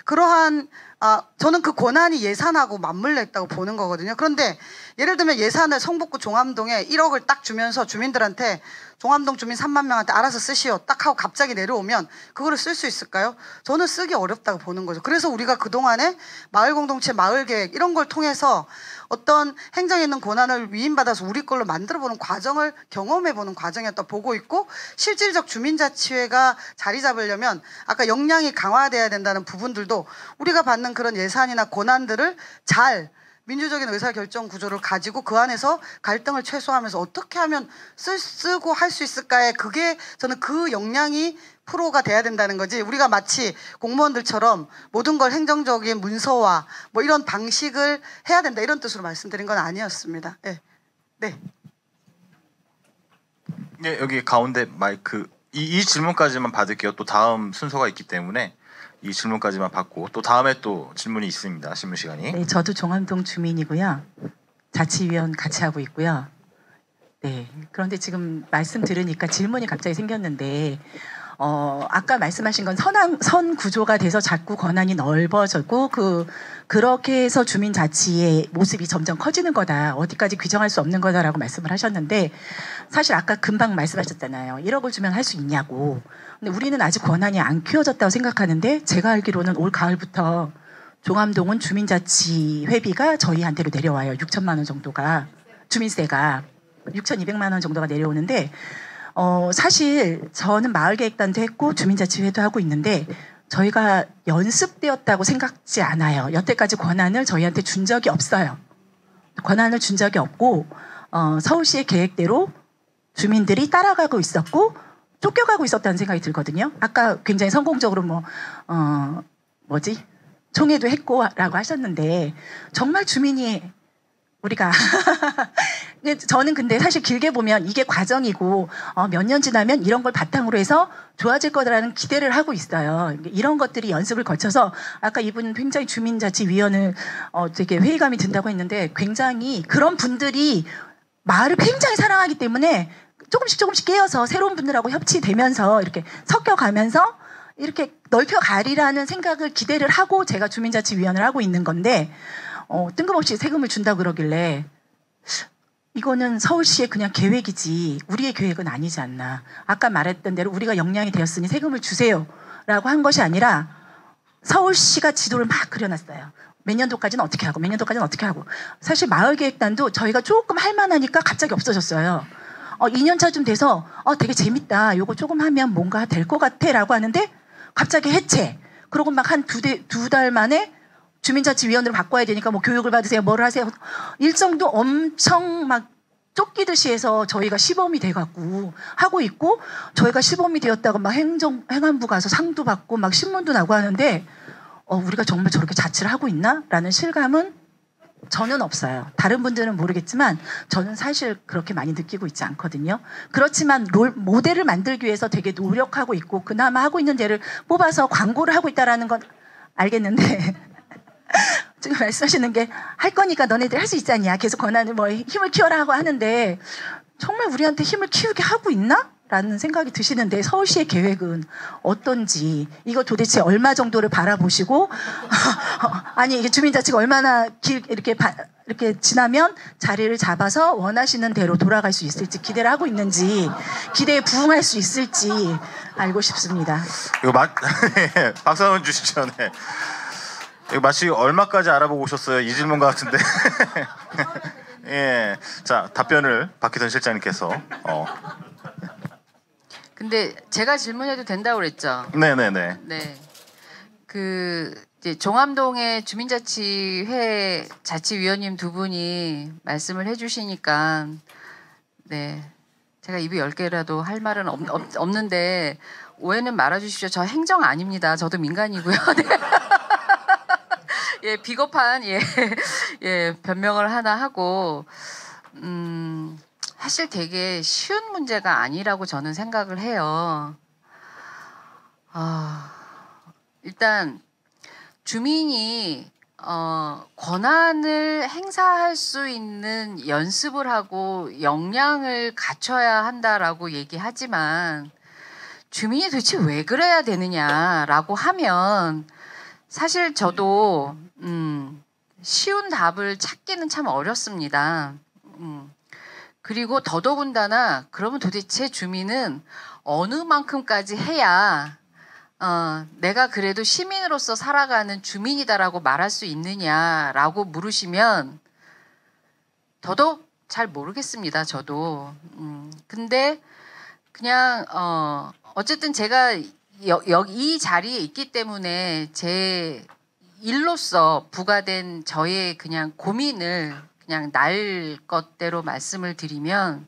Speaker 5: 저는 그 권한이 예산하고 맞물려 있다고 보는 거거든요. 그런데 예를 들면 예산을 성북구 종암동에 1억을 딱 주면서 주민들한테 종암동 주민 3만 명한테 알아서 쓰시오 딱 하고 갑자기 내려오면 그거를 쓸 수 있을까요? 저는 쓰기 어렵다고 보는 거죠. 그래서 우리가 그동안에 마을공동체, 마을계획 이런 걸 통해서 어떤 행정에 있는 권한을 위임받아서 우리 걸로 만들어보는 과정을 경험해보는 과정이었다 보고 있고 실질적 주민자치회가 자리 잡으려면 아까 역량이 강화돼야 된다는 부분들도 우리가 받는 그런 예산이나 권한들을 잘 민주적인 의사결정 구조를 가지고 그 안에서 갈등을 최소화하면서 어떻게 하면 쓰고 할 수 있을까에 저는 그 역량이 프로가 돼야 된다는 거지 우리가 마치 공무원들처럼 모든 걸 행정적인 문서화 뭐 이런 방식을 해야 된다 이런 뜻으로 말씀드린 건 아니었습니다. 네. 네.
Speaker 1: 네, 여기 가운데 마이크 이 질문까지만 받을게요. 또 다음 순서가 있기 때문에 이 질문까지만 받고 또 다음에 또 질문이 있습니다. 질문 시간이.
Speaker 7: 네, 저도 종암동 주민이고요. 자치위원 같이 하고 있고요. 네, 그런데 지금 말씀 들으니까 질문이 갑자기 생겼는데 아까 말씀하신 건 선 구조가 돼서 자꾸 권한이 넓어지고 그렇게 해서 주민자치의 모습이 점점 커지는 거다. 어디까지 규정할 수 없는 거다라고 말씀을 하셨는데 사실 아까 금방 말씀하셨잖아요. 1억을 주면 할 수 있냐고. 근데 우리는 아직 권한이 안 키워졌다고 생각하는데 제가 알기로는 올 가을부터 종암동은 주민자치 회비가 저희한테로 내려와요. 6천만 원 정도가 주민세가 6,200만 원 정도가 내려오는데 사실 저는 마을계획단도 했고 주민자치회도 하고 있는데 저희가 연습되었다고 생각지 않아요. 여태까지 권한을 저희한테 준 적이 없어요. 권한을 준 적이 없고 서울시의 계획대로 주민들이 따라가고 있었고 쫓겨가고 있었다는 생각이 들거든요. 아까 굉장히 성공적으로 총회도 했고라고 하셨는데 정말 주민이 우리가 저는 근데 사실 길게 보면 이게 과정이고 몇 년 지나면 이런 걸 바탕으로 해서 좋아질 거라는 기대를 하고 있어요. 이런 것들이 연습을 거쳐서 아까 이분 굉장히 주민자치위원을 되게 회의감이 든다고 했는데 굉장히 그런 분들이 마을을 굉장히 사랑하기 때문에 조금씩 깨어서 새로운 분들하고 협치되면서 이렇게 섞여가면서 이렇게 넓혀가리라는 생각을 기대를 하고 제가 주민자치위원을 하고 있는 건데 뜬금없이 세금을 준다 그러길래 이거는 서울시의 그냥 계획이지 우리의 계획은 아니지 않나. 아까 말했던 대로 우리가 역량이 되었으니 세금을 주세요라고 한 것이 아니라 서울시가 지도를 막 그려놨어요. 몇 년도까지는 어떻게 하고 몇 년도까지는 어떻게 하고 사실 마을계획단도 저희가 조금 할만하니까 갑자기 없어졌어요. 2년차쯤 돼서 되게 재밌다. 요거 조금 하면 뭔가 될 것 같아 라고 하는데 갑자기 해체. 그러고 막 한 두 달 만에 주민자치위원으로 바꿔야 되니까 뭐 교육을 받으세요. 뭘 하세요. 일정도 엄청 막 쫓기듯이 해서 저희가 시범이 돼갖고 하고 있고 저희가 시범이 되었다고 막 행안부 가서 상도 받고 막 신문도 나고 하는데 우리가 정말 저렇게 자치를 하고 있나라는 실감은 저는 없어요. 다른 분들은 모르겠지만 저는 사실 그렇게 많이 느끼고 있지 않거든요. 그렇지만 모델을 만들기 위해서 되게 노력하고 있고 그나마 하고 있는 데를 뽑아서 광고를 하고 있다라는 건 알겠는데 지금 말씀하시는 게 할 거니까 너네들 할 수 있지 않냐. 계속 권한을 뭐 힘을 키워라 하고 하는데 정말 우리한테 힘을 키우게 하고 있나? 라는 생각이 드시는데 서울시의 계획은 어떤지 이거 도대체 얼마 정도를 바라보시고 아니 이게 주민자치가 얼마나 이렇게 지나면 자리를 잡아서 원하시는 대로 돌아갈 수 있을지 기대를 하고 있는지 기대에 부응할 수 있을지 알고 싶습니다.
Speaker 1: 이거 박수 한번 주시죠. 네. 이거 마치 얼마까지 알아보고 오셨어요? 이 질문 같은데. 예, 자 답변을 박희선 실장님께서.
Speaker 6: 근데 제가 질문해도 된다고 그랬죠.
Speaker 1: 네네네.
Speaker 6: 네. 이제 종암동의 주민자치회 자치위원님 두 분이 말씀을 해주시니까 네 제가 입이 10개라도 할 말은 없는데 오해는 말아주십시오. 저 행정 아닙니다. 저도 민간이고요. 네. 예, 비겁한 변명을 하나 하고 사실 되게 쉬운 문제가 아니라고 저는 생각을 해요. 일단 주민이 권한을 행사할 수 있는 연습을 하고 역량을 갖춰야 한다라고 얘기하지만 주민이 도대체 왜 그래야 되느냐라고 하면 사실 저도 쉬운 답을 찾기는 참 어렵습니다. 그리고 더더군다나 그러면 도대체 주민은 어느 만큼까지 해야 내가 그래도 시민으로서 살아가는 주민이다라고 말할 수 있느냐라고 물으시면 더더욱 잘 모르겠습니다. 저도. 근데 그냥 어쨌든 제가 이 자리에 있기 때문에 제 일로서 부과된 저의 그냥 고민을 그냥 날 것대로 말씀을 드리면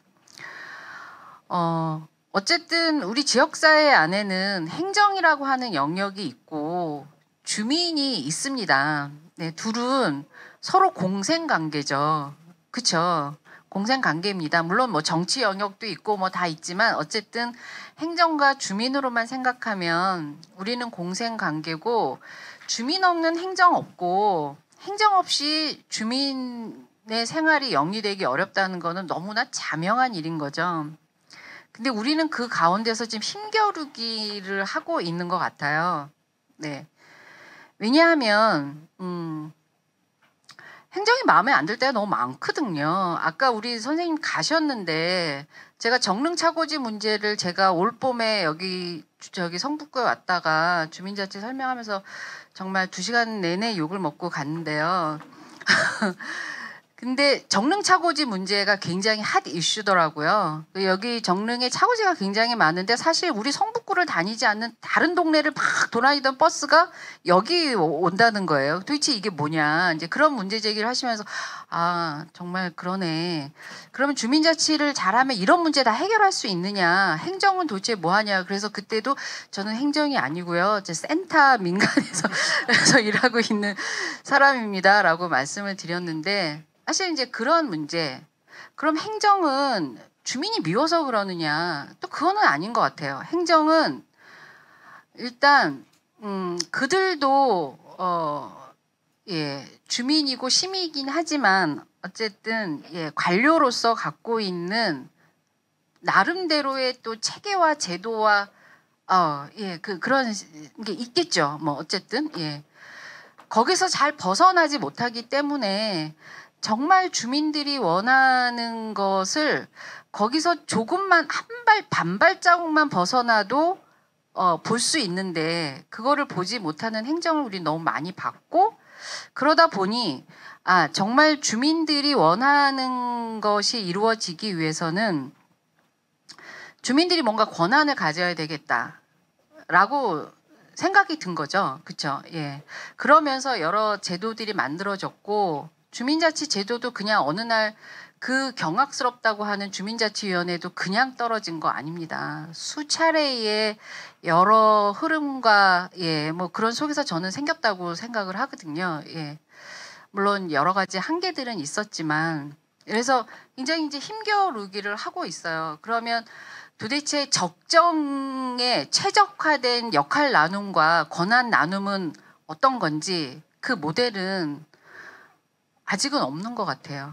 Speaker 6: 어쨌든 우리 지역사회 안에는 행정이라고 하는 영역이 있고 주민이 있습니다. 네, 둘은 서로 공생관계죠. 그렇죠? 공생관계입니다. 물론 뭐 정치 영역도 있고 뭐 다 있지만 어쨌든 행정과 주민으로만 생각하면 우리는 공생관계고 주민 없는 행정 없고 행정 없이 주민의 생활이 영위되기 어렵다는 거는 너무나 자명한 일인 거죠. 근데 우리는 그 가운데서 지금 힘겨루기를 하고 있는 것 같아요. 네. 왜냐하면 행정이 마음에 안 들 때가 너무 많거든요. 아까 우리 선생님 가셨는데 제가 정릉차고지 문제를 제가 올 봄에 저기 성북구에 왔다가 주민자치 설명하면서 정말 2시간 내내 욕을 먹고 갔는데요. 근데 정릉 차고지 문제가 굉장히 핫 이슈더라고요. 여기 정릉에 차고지가 굉장히 많은데 사실 우리 성북구를 다니지 않는 다른 동네를 막 돌아다니던 버스가 여기 온다는 거예요. 도대체 이게 뭐냐. 이제 그런 문제 제기를 하시면서 정말 그러네. 그러면 주민자치를 잘하면 이런 문제 다 해결할 수 있느냐. 행정은 도대체 뭐 하냐. 그래서 그때도 저는 행정이 아니고요. 센터 민간에서 일하고 있는 사람입니다라고 말씀을 드렸는데 사실 이제 그런 문제, 그럼 행정은 주민이 미워서 그러느냐? 또 그거는 아닌 것 같아요. 행정은 일단 그들도 주민이고 시민이긴 하지만 어쨌든 관료로서 갖고 있는 나름대로의 또 체계와 제도와 그런 게 있겠죠. 뭐 어쨌든 거기서 잘 벗어나지 못하기 때문에. 정말 주민들이 원하는 것을 거기서 조금만 반발자국만 벗어나도 볼 수 있는데 그거를 보지 못하는 행정을 우리 너무 많이 받고 그러다 보니 정말 주민들이 원하는 것이 이루어지기 위해서는 주민들이 뭔가 권한을 가져야 되겠다라고 생각이 든 거죠. 그렇죠? 그러면서 여러 제도들이 만들어졌고 주민자치 제도도 그냥 어느 날 그 경악스럽다고 하는 주민자치위원회도 그냥 떨어진 거 아닙니다. 수차례의 여러 흐름과 뭐 그런 속에서 저는 생겼다고 생각을 하거든요. 물론 여러 가지 한계들은 있었지만 그래서 굉장히 이제 힘겨루기를 하고 있어요. 그러면 도대체 적정에 최적화된 역할 나눔과 권한 나눔은 어떤 건지 그 모델은 아직은 없는 것 같아요.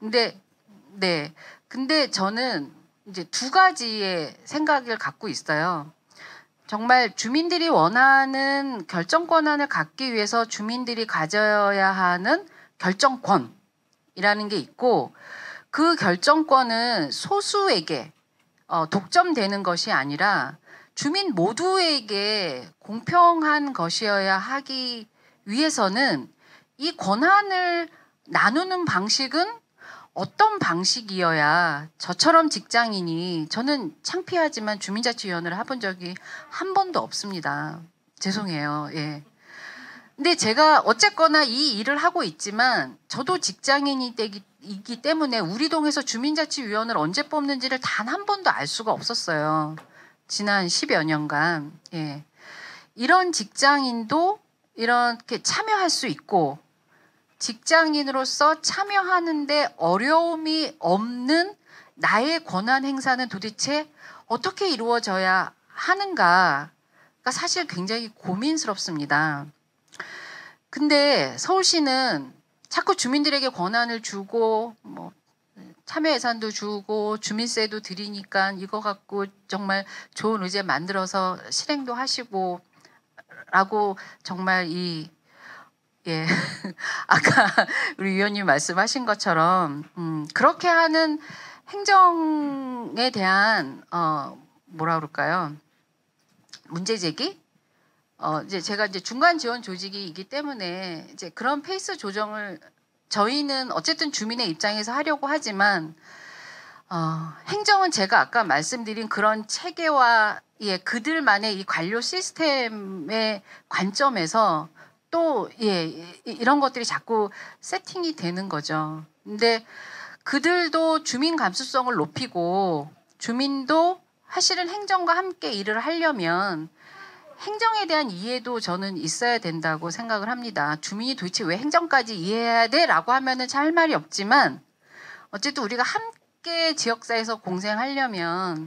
Speaker 6: 근데 저는 이제 두 가지의 생각을 갖고 있어요. 정말 주민들이 원하는 결정 권한을 갖기 위해서 주민들이 가져야 하는 결정권이라는 게 있고 그 결정권은 소수에게 독점되는 것이 아니라 주민 모두에게 공평한 것이어야 하기 위해서는 이 권한을 나누는 방식은 어떤 방식이어야 저처럼 직장인이 저는 창피하지만 주민자치위원회를 해본 적이 한 번도 없습니다. 죄송해요. 근데 제가 어쨌거나 이 일을 하고 있지만 저도 직장인이기 때문에 우리 동에서 주민자치위원회를 언제 뽑는지를 단 한 번도 알 수가 없었어요. 지난 10여 년간. 이런 직장인도 이렇게 참여할 수 있고 직장인으로서 참여하는데 어려움이 없는 나의 권한 행사는 도대체 어떻게 이루어져야 하는가가 사실 굉장히 고민스럽습니다. 근데 서울시는 자꾸 주민들에게 권한을 주고 뭐 참여 예산도 주고 주민세도 드리니까 이거 갖고 정말 좋은 의제 만들어서 실행도 하시고 라고 정말 아까 우리 위원님 말씀하신 것처럼 그렇게 하는 행정에 대한 뭐라 그럴까요? 문제 제기? 이제 제가 이제 중간 지원 조직이기 때문에 이제 그런 페이스 조정을 저희는 어쨌든 주민의 입장에서 하려고 하지만 행정은 제가 아까 말씀드린 그런 체계와 그들만의 이 관료 시스템의 관점에서 또 이런 것들이 자꾸 세팅이 되는 거죠. 근데 그들도 주민 감수성을 높이고 주민도 사실은 행정과 함께 일을 하려면 행정에 대한 이해도 저는 있어야 된다고 생각을 합니다. 주민이 도대체 왜 행정까지 이해해야 돼? 라고 하면은 잘 말이 없지만 어쨌든 우리가 함께 지역사회에서 공생하려면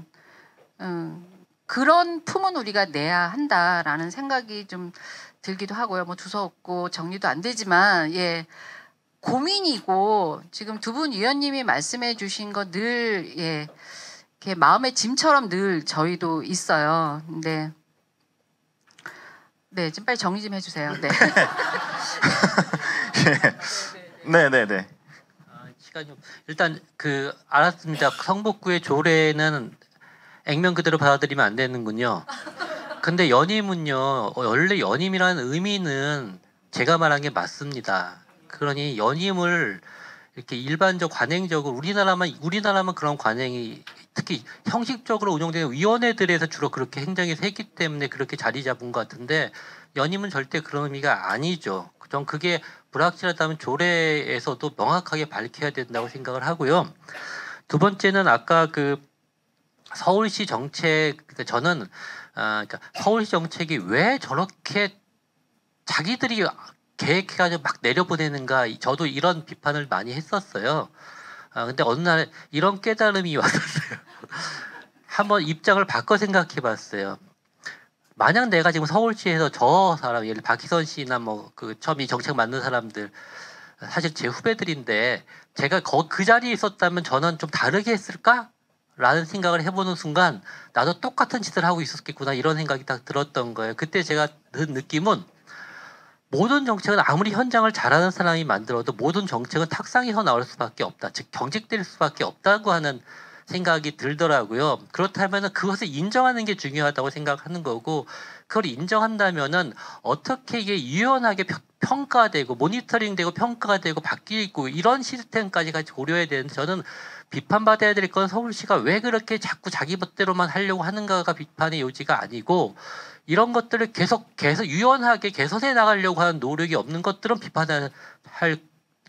Speaker 6: 그런 품은 우리가 내야 한다라는 생각이 좀 들기도 하고요. 뭐 두서 없고 정리도 안 되지만 고민이고 지금 두 분 위원님이 말씀해 주신 거 늘 이렇게 마음의 짐처럼 늘 저희도 있어요. 근데 좀 빨리 정리 좀 해주세요.
Speaker 1: 네네네.
Speaker 3: 시간이 일단 알았습니다. 성북구의 조례는 액면 그대로 받아들이면 안 되는군요. 근데 연임은요. 원래 연임이라는 의미는 제가 말한 게 맞습니다. 그러니 연임을 이렇게 일반적 관행적으로 우리나라만 그런 관행이 특히 형식적으로 운영되는 위원회들에서 주로 그렇게 행정이 세기 때문에 그렇게 자리 잡은 것 같은데 연임은 절대 그런 의미가 아니죠. 전 그게 불확실하다면 조례에서도 명확하게 밝혀야 된다고 생각을 하고요. 두 번째는 아까 서울시 정책, 저는 그러니까 서울시 정책이 왜 저렇게 자기들이 계획해가지고 막 내려보내는가, 저도 이런 비판을 많이 했었어요. 근데 어느 날 이런 깨달음이 왔었어요. 한번 입장을 바꿔 생각해봤어요. 만약 내가 지금 서울시에서 저 사람, 예를 박희선 씨나 처음 이 정책 만든 사람들, 사실 제 후배들인데 제가 그 자리에 있었다면 저는 좀 다르게 했을까? 라는 생각을 해보는 순간 나도 똑같은 짓을 하고 있었겠구나 이런 생각이 딱 들었던 거예요. 그때 제가 든 느낌은 모든 정책은 아무리 현장을 잘하는 사람이 만들어도 모든 정책은 탁상에서 나올 수밖에 없다. 즉 경직될 수밖에 없다고 하는 생각이 들더라고요. 그렇다면 그것을 인정하는 게 중요하다고 생각하는 거고 그걸 인정한다면은 어떻게 이게 유연하게 평가되고 모니터링되고 평가가 되고 바뀌고 이런 시스템까지 같이 고려해야 되는데 저는 비판받아야 될 건 서울시가 왜 그렇게 자꾸 자기 멋대로만 하려고 하는가가 비판의 요지가 아니고 이런 것들을 계속 유연하게 개선해 나가려고 하는 노력이 없는 것들은 비판할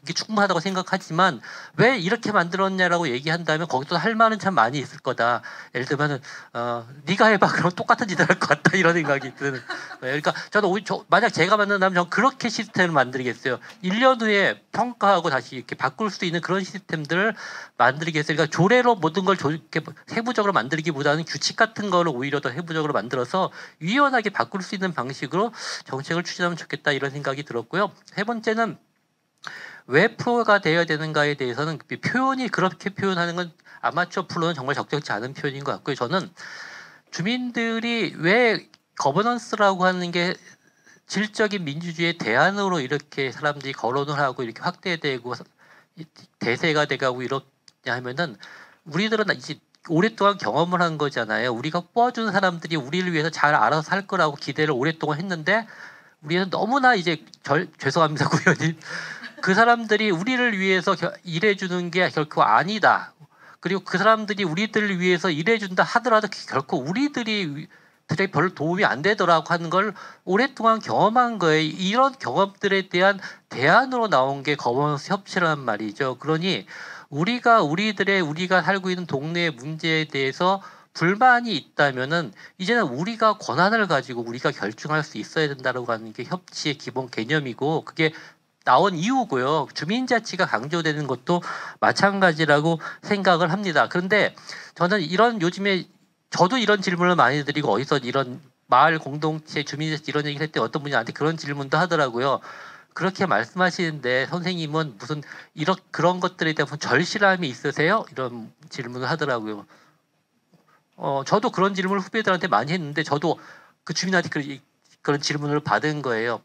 Speaker 3: 이게 충분하다고 생각하지만 왜 이렇게 만들었냐라고 얘기한다면 거기서 할 말은 참 많이 있을 거다. 예를 들면은 네가 해봐 그럼 똑같은 짓을 할 것 같다 이런 생각이 드는. 그러니까 저는 만약 제가 만든다면 저는 그렇게 시스템을 만들겠어요. 1년 후에 평가하고 다시 이렇게 바꿀 수 있는 그런 시스템들을 만들겠어요. 그러니까 조례로 모든 걸 이렇게 세부적으로 만들기보다는 규칙 같은 거를 오히려 더 세부적으로 만들어서 유연하게 바꿀 수 있는 방식으로 정책을 추진하면 좋겠다 이런 생각이 들었고요. 세 번째는 왜 프로가 되어야 되는가에 대해서는 표현이 그렇게 표현하는 건 아마추어 프로는 정말 적절치 않은 표현인 것 같고요. 저는 주민들이 왜 거버넌스라고 하는 게 질적인 민주주의의 대안으로 이렇게 사람들이 거론을 하고 이렇게 확대되고 대세가 돼가고 이러냐 하면은 우리들은 이제 오랫동안 경험을 한 거잖아요. 우리가 뽑아준 사람들이 우리를 위해서 잘 알아서 살 거라고 기대를 오랫동안 했는데 우리는 너무나 이제 죄송합니다 구현님 그 사람들이 우리를 위해서 일해주는 게 결코 아니다. 그리고 그 사람들이 우리들을 위해서 일해준다 하더라도 결코 우리들이 별로 도움이 안 되더라고 하는 걸 오랫동안 경험한 거예요. 이런 경험들에 대한 대안으로 나온 게 거버넌스 협치라는 말이죠. 그러니 우리가 살고 있는 동네의 문제에 대해서 불만이 있다면은 이제는 우리가 권한을 가지고 우리가 결정할 수 있어야 된다고 하는 게 협치의 기본 개념이고 그게 나온 이유고요. 주민자치가 강조되는 것도 마찬가지라고 생각을 합니다. 그런데 저는 요즘에 저도 이런 질문을 많이 드리고 어디서 이런 마을 공동체 주민자치 이런 얘기를 했더니 어떤 분이 나한테 그런 질문도 하더라고요. 그렇게 말씀하시는데 선생님은 무슨 그런 것들에 대한 절실함이 있으세요? 이런 질문을 하더라고요. 저도 그런 질문을 후배들한테 많이 했는데 저도 그 주민한테 그런 질문을 받은 거예요.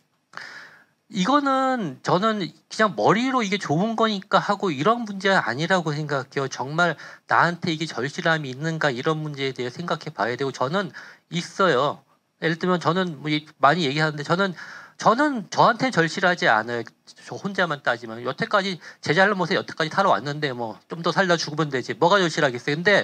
Speaker 3: 이거는 저는 그냥 머리로 이게 좋은 거니까 하고 이런 문제가 아니라고 생각해요. 정말 나한테 이게 절실함이 있는가 이런 문제에 대해 생각해 봐야 되고 저는 있어요. 예를 들면 저는 뭐 많이 얘기하는데 저는 저한테 절실하지 않아요. 저 혼자만 따지면 여태까지 제 잘못에 여태까지 살아왔는데 뭐 좀 더 살다 죽으면 되지 뭐가 절실하겠어요. 근데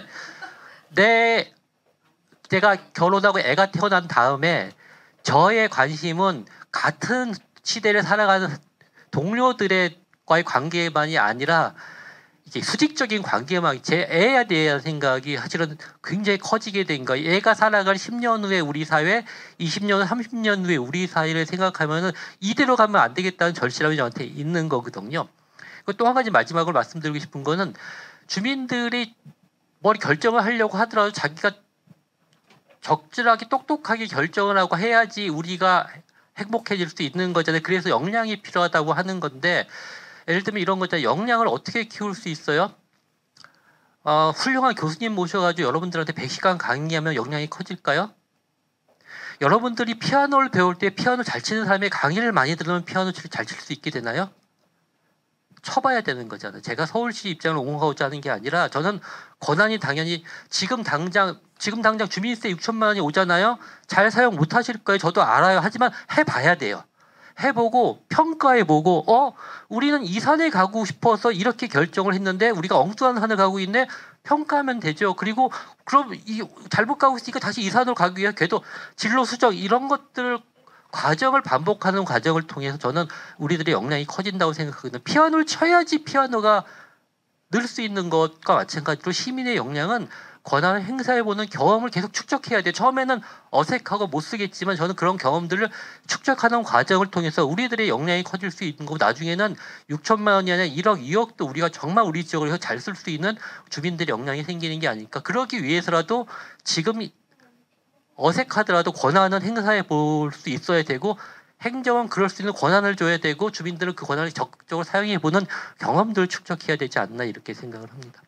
Speaker 3: 제가 결혼하고 애가 태어난 다음에 저의 관심은 같은 시대를 살아가는 동료들과의 관계만이 아니라 이게 수직적인 관계만 제 애에 대한 생각이 사실은 굉장히 커지게 된 거예요. 애가 살아갈 10년 후에 우리 사회, 20년, 30년 후에 우리 사회를 생각하면은 이대로 가면 안 되겠다는 절실함이 저한테 있는 거거든요. 또 한 가지 마지막으로 말씀드리고 싶은 거는 주민들이 뭘 결정을 하려고 하더라도 자기가 적절하게 똑똑하게 결정을 하고 해야지 우리가 행복해질 수 있는 거잖아요. 그래서 역량이 필요하다고 하는 건데 예를 들면 이런 거잖아요. 역량을 어떻게 키울 수 있어요? 훌륭한 교수님 모셔가지고 여러분들한테 100시간 강의하면 역량이 커질까요? 여러분들이 피아노를 배울 때 피아노 잘 치는 사람의 강의를 많이 들으면 피아노 잘 칠 수 있게 되나요? 쳐봐야 되는 거잖아요. 제가 서울시 입장을 옹호하고자 하는 게 아니라 저는 권한이 당연히 지금 당장 주민세 6천만 원이 오잖아요. 잘 사용 못 하실 거예요. 저도 알아요. 하지만 해봐야 돼요. 해보고 평가해보고 우리는 이 산에 가고 싶어서 이렇게 결정을 했는데 우리가 엉뚱한 산을 가고 있네. 평가하면 되죠. 그리고 그럼 잘못 가고 있으니까 다시 이 산으로 가기 위해 궤도 진로 수정 이런 것들 과정을 반복하는 과정을 통해서 저는 우리들의 역량이 커진다고 생각하거든요. 피아노를 쳐야지 피아노가 늘 수 있는 것과 마찬가지로 시민의 역량은 권한을 행사해보는 경험을 계속 축적해야 돼요. 처음에는 어색하고 못 쓰겠지만 저는 그런 경험들을 축적하는 과정을 통해서 우리들의 역량이 커질 수 있는 거고 나중에는 6천만 원이 아니라 1억, 2억도 우리가 정말 우리 지역을 해서 잘 쓸 수 있는 주민들의 역량이 생기는 게 아닐까. 그러기 위해서라도 지금 어색하더라도 권한은 행사해 볼 수 있어야 되고 행정은 그럴 수 있는 권한을 줘야 되고 주민들은 그 권한을 적극적으로 사용해 보는 경험들을 축적해야 되지 않나 이렇게 생각을 합니다.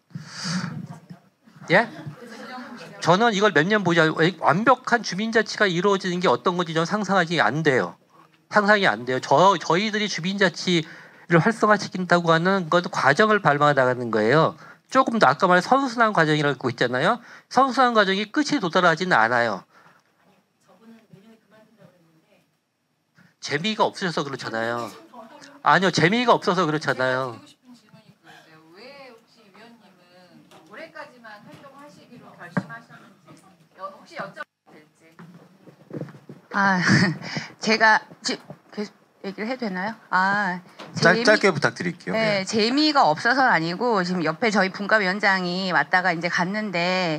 Speaker 3: 예? 저는 이걸 몇 년 보지 않고 완벽한 주민자치가 이루어지는 게 어떤 건지 저는 상상하지 안 돼요. 상상이 안 돼요. 저희들이 주민자치를 활성화시킨다고 하는 건 과정을 밟아 나가는 거예요. 조금 더 아까 말한 선순환 과정이라고 했잖아요. 선순환 과정이 끝이 도달하지는 않아요. 재미가 없으셔서 그렇잖아요. 아니요, 재미가 없어서 그렇잖아요.
Speaker 6: 왜 혹시 위원님은 올해까지만 활동하시기로 결심하셨는지 혹시 여쭤봐도 될지? 제가 얘기를 해도 되나요? 아,
Speaker 1: 짧게 부탁드릴게요.
Speaker 6: 네, 재미가 없어서는 아니고 지금 옆에 저희 분과위원장이 왔다가 이제 갔는데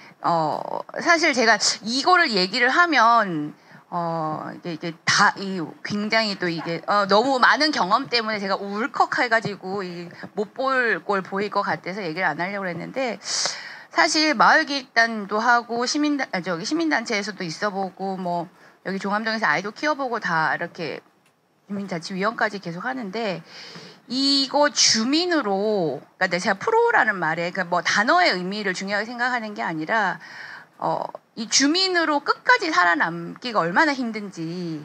Speaker 6: 사실 제가 이거를 얘기를 하면 이게 다 굉장히 또 이게 너무 많은 경험 때문에 제가 울컥해가지고 못 볼 걸 보일 것 같아서 얘기를 안 하려고 했는데 사실 마을기획단도 하고 시민단체에서도 있어보고 뭐 여기 종암동에서 아이도 키워보고 다 이렇게 주민자치위원까지 계속 하는데 이거 주민으로 그러니까 제가 프로라는 말에 그러니까 뭐 단어의 의미를 중요하게 생각하는 게 아니라 이 주민으로 끝까지 살아남기가 얼마나 힘든지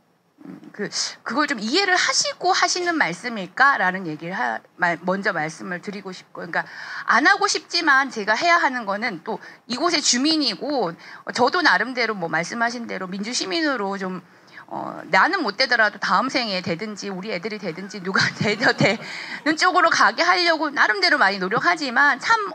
Speaker 6: 그걸 좀 이해를 하시고 하시는 말씀일까라는 얘기를 먼저 말씀을 드리고 싶고 그러니까 안 하고 싶지만 제가 해야 하는 거는 또 이곳의 주민이고 저도 나름대로 뭐 말씀하신 대로 민주시민으로 좀 나는 못 되더라도 다음 생에 되든지 우리 애들이 되든지 누가 되는 쪽으로 가게 하려고 나름대로 많이 노력하지만 참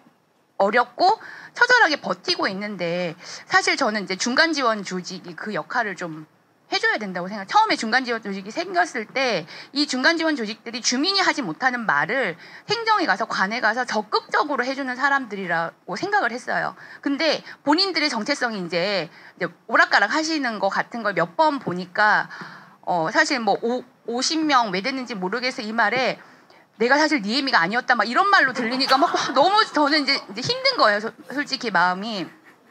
Speaker 6: 어렵고 처절하게 버티고 있는데 사실 저는 이제 중간 지원 조직이 그 역할을 좀 해줘야 된다고 생각해요. 처음에 중간 지원 조직이 생겼을 때 이 중간 지원 조직들이 주민이 하지 못하는 말을 행정에 가서 관에 가서 적극적으로 해주는 사람들이라고 생각을 했어요. 근데 본인들의 정체성이 이제 오락가락 하시는 거 같은 걸 몇 번 보니까 사실 뭐 50명 왜 됐는지 모르겠어 이 말에 내가 사실 네 의미가 아니었다 막 이런 말로 들리니까 막 너무 저는 이제 힘든 거예요. 솔직히 마음이.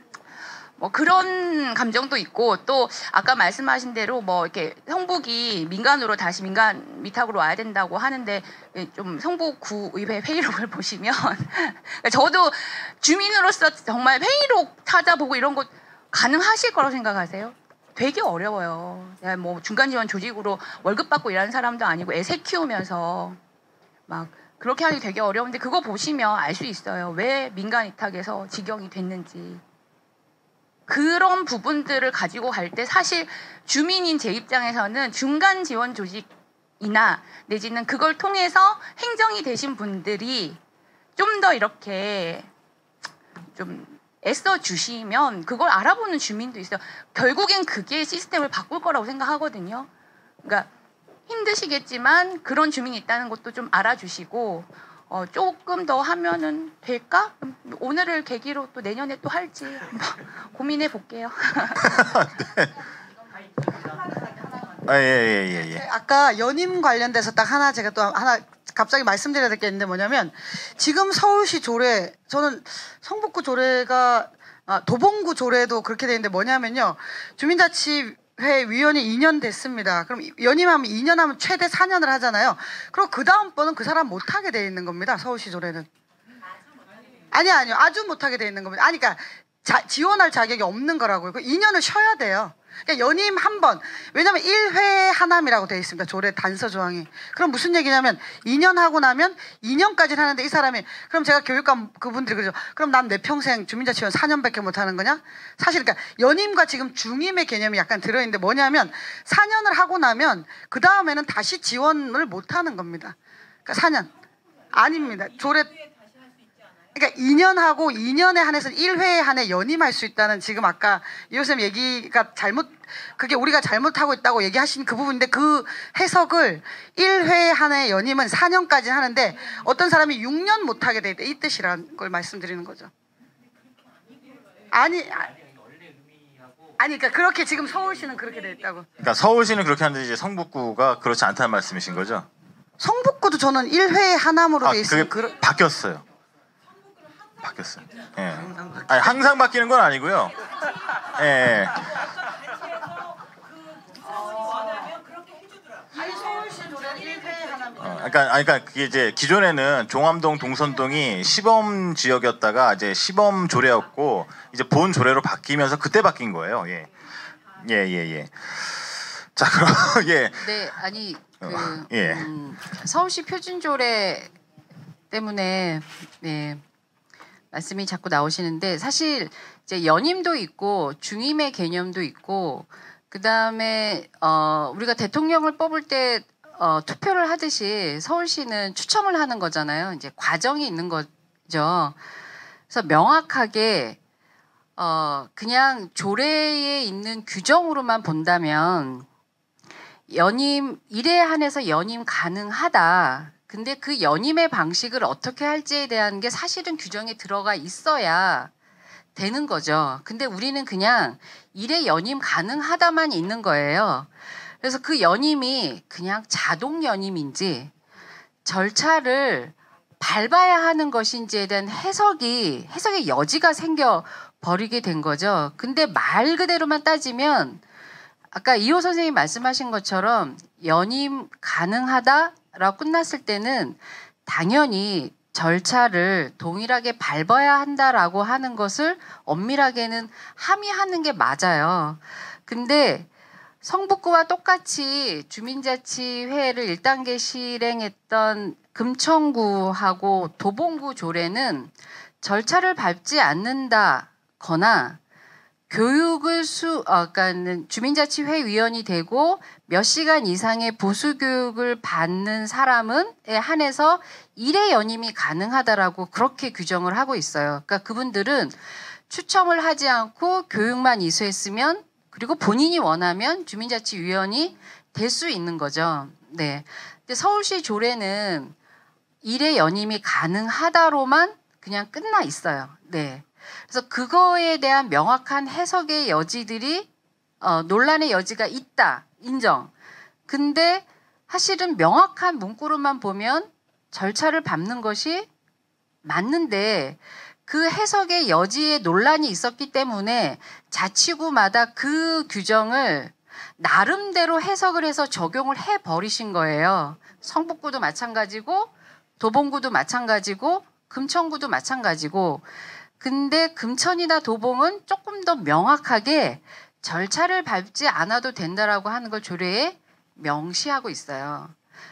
Speaker 6: 뭐 그런 감정도 있고 또 아까 말씀하신 대로 뭐 이렇게 성북이 민간으로 다시 민간 위탁으로 와야 된다고 하는데 좀 성북구 의회 회의록을 보시면 저도 주민으로서 정말 회의록 찾아보고 이런 거 가능하실 거라고 생각하세요? 되게 어려워요. 뭐 중간 지원 조직으로 월급 받고 일하는 사람도 아니고 애새 키우면서 막 그렇게 하기 되게 어려운데 그거 보시면 알 수 있어요. 왜 민간 위탁에서 직영이 됐는지. 그런 부분들을 가지고 갈 때 사실 주민인 제 입장에서는 중간 지원 조직이나 내지는 그걸 통해서 행정이 되신 분들이 좀 더 이렇게 좀 애써 주시면 그걸 알아보는 주민도 있어요. 결국엔 그게 시스템을 바꿀 거라고 생각하거든요. 그러니까 힘드시겠지만 그런 주민이 있다는 것도 좀 알아주시고 조금 더 하면은 될까? 오늘을 계기로 또 내년에 또 할지 고민해 볼게요.
Speaker 1: 네. 예.
Speaker 5: 아까 연임 관련돼서 딱 하나 제가 또 하나 갑자기 말씀드려야 될 게 있는데 뭐냐면 지금 서울시 조례 저는 성북구 조례가 도봉구 조례도 그렇게 돼 있는데 뭐냐면요 주민자치회 위원이 2년 됐습니다. 그럼 연임하면 2년 하면 최대 4년을 하잖아요. 그럼 그 다음번은 그 사람 못하게 돼 있는 겁니다. 서울시 조례는. 아니요. 아주 못하게 돼 있는 겁니다. 그러니까 지원할 자격이 없는 거라고요. 2년을 쉬어야 돼요. 그러니까 연임 한 번. 왜냐면 1회 하남이라고 돼 있습니다. 조례 단서 조항이. 그럼 무슨 얘기냐면 2년 하고 나면 2년까지 하는데 이 사람이 그럼 제가 교육감 그분들이 그러죠. 그럼 난 내 평생 주민자치위원 4년밖에 못 하는 거냐? 사실 그러니까 연임과 지금 중임의 개념이 약간 들어있는데 뭐냐면 4년을 하고 나면 그 다음에는 다시 지원을 못 하는 겁니다. 그러니까 4년. 아닙니다. 조례 그러니까 2년 하고 2년에 한해서 1회에 한해 연임할 수 있다는 지금 아까 이호쌤 얘기가 그게 우리가 잘못하고 있다고 얘기하신 그 부분인데 그 해석을 1회에 한해 연임은 4년까지 하는데 어떤 사람이 6년 못하게 돼 있다 이 뜻이라는 걸 말씀드리는 거죠. 아니 그러니까 그렇게 지금 서울시는 그렇게 돼 있다고.
Speaker 1: 그러니까 서울시는 그렇게 하는데 이제 성북구가 그렇지 않다는 말씀이신 거죠?
Speaker 5: 성북구도 저는 1회에 하나로 돼 있으면
Speaker 1: 그게 바뀌었어요. 예. 아니, 항상 바뀌는 건 아니고요. 예. 그러니까 그게 이제 기존에는 종암동, 동선동이 시범 지역이었다가 이제 시범 조례였고 이제 본 조례로 바뀌면서 그때 바뀐 거예요. 예. 자 그럼 예.
Speaker 8: 네, 아니
Speaker 1: 예.
Speaker 8: 서울시 표준조례 때문에 네. 말씀이 자꾸 나오시는데 사실 이제 연임도 있고 중임의 개념도 있고 그 다음에 우리가 대통령을 뽑을 때 투표를 하듯이 서울시는 추첨을 하는 거잖아요. 이제 과정이 있는 거죠. 그래서 명확하게 그냥 조례에 있는 규정으로만 본다면 연임 일에 한해서 연임 가능하다. 근데 그 연임의 방식을 어떻게 할지에 대한 게 사실은 규정에 들어가 있어야 되는 거죠. 근데 우리는 그냥 일에 연임 가능하다만 있는 거예요. 그래서 그 연임이 그냥 자동 연임인지 절차를 밟아야 하는 것인지에 대한 해석의 여지가 생겨 버리게 된 거죠. 근데 말 그대로만 따지면 아까 이호 선생님 말씀하신 것처럼 연임 가능하다라고 끝났을 때는 당연히 절차를 동일하게 밟아야 한다라고 하는 것을 엄밀하게는 함의하는 게 맞아요. 근데 성북구와 똑같이 주민자치회를 1단계 실행했던 금천구하고 도봉구 조례는 절차를 밟지 않는다거나 교육을 그러니까는 주민자치회 위원이 되고 몇 시간 이상의 보수 교육을 받는 사람은에 한해서 일의 연임이 가능하다라고 그렇게 규정을 하고 있어요. 그러니까 그분들은 추첨을 하지 않고 교육만 이수했으면 그리고 본인이 원하면 주민자치위원이 될 수 있는 거죠. 네. 근데 서울시 조례는 일의 연임이 가능하다로만 그냥 끝나 있어요. 네. 그래서 그거에 대한 명확한 해석의 여지들이 논란의 여지가 있다. 인정. 근데 사실은 명확한 문구로만 보면 절차를 밟는 것이 맞는데 그 해석의 여지에 논란이 있었기 때문에 자치구마다 그 규정을 나름대로 해석을 해서 적용을 해버리신 거예요. 성북구도 마찬가지고 도봉구도 마찬가지고 금천구도 마찬가지고 근데 금천이나 도봉은 조금 더 명확하게 절차를 밟지 않아도 된다라고 하는 걸 조례에 명시하고 있어요.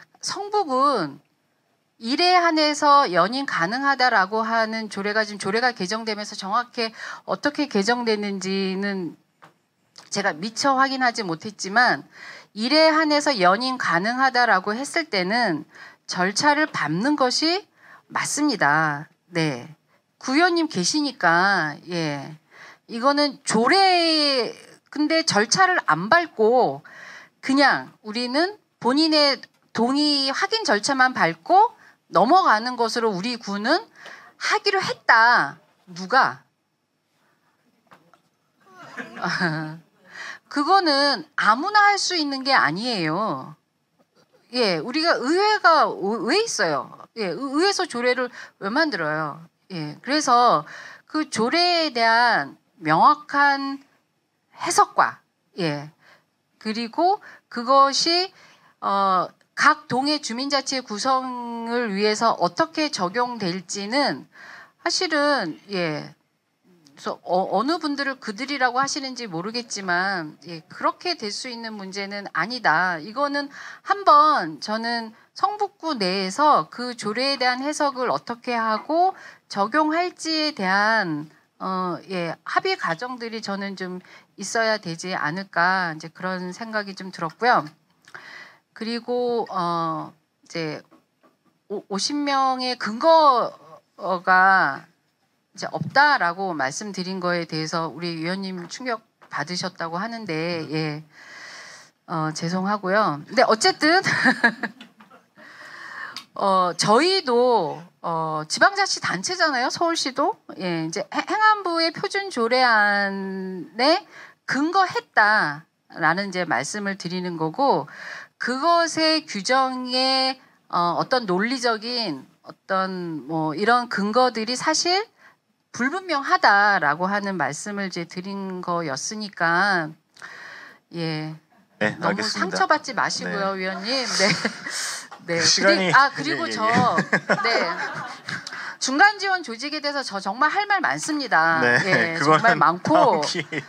Speaker 8: 성북은 일에 한해서 연임 가능하다라고 하는 조례가 지금 조례가 개정되면서 정확히 어떻게 개정됐는지는 제가 미처 확인하지 못했지만 일에 한해서 연임 가능하다라고 했을 때는 절차를 밟는 것이 맞습니다. 네. 구의원님 계시니까 예. 이거는 조례 근데 절차를 안 밟고 그냥 우리는 본인의 동의 확인 절차만 밟고 넘어가는 것으로 우리 구는 하기로 했다. 누가? 그거는 아무나 할 수 있는 게 아니에요. 예, 우리가 의회가 왜 있어요? 예, 의회에서 조례를 왜 만들어요? 예, 그래서 그 조례에 대한 명확한 해석과 예, 그리고 그것이 각 동의 주민자치 구성을 위해서 어떻게 적용될지는 사실은 예, 그래서 어느 분들을 그들이라고 하시는지 모르겠지만 예, 그렇게 될 수 있는 문제는 아니다. 이거는 한번 저는 성북구 내에서 그 조례에 대한 해석을 어떻게 하고 적용할지에 대한 예, 합의 과정들이 저는 좀 있어야 되지 않을까 이제 그런 생각이 좀 들었고요. 그리고 이제 50명의 근거가 이제 없다라고 말씀드린 거에 대해서 우리 위원님 충격 받으셨다고 하는데 예, 죄송하고요. 근데 어쨌든 저희도 지방자치 단체잖아요. 서울시도 예, 이제 행안부의 표준 조례안에 근거했다라는 이제 말씀을 드리는 거고 그것의 규정의 어떤 논리적인 어떤 뭐 이런 근거들이 사실 불분명하다라고 하는 말씀을 이제 드린 거였으니까 예.
Speaker 1: 네,
Speaker 8: 너무
Speaker 1: 알겠습니다.
Speaker 8: 상처받지 마시고요,
Speaker 1: 네.
Speaker 8: 위원님. 네. 네.
Speaker 1: 시간이
Speaker 8: 그리고
Speaker 1: 예, 예,
Speaker 8: 저 네. 중간 지원 조직에 대해서 저 정말 할 말 많습니다.
Speaker 1: 네,
Speaker 8: 예,
Speaker 1: 그거는
Speaker 8: 정말 많고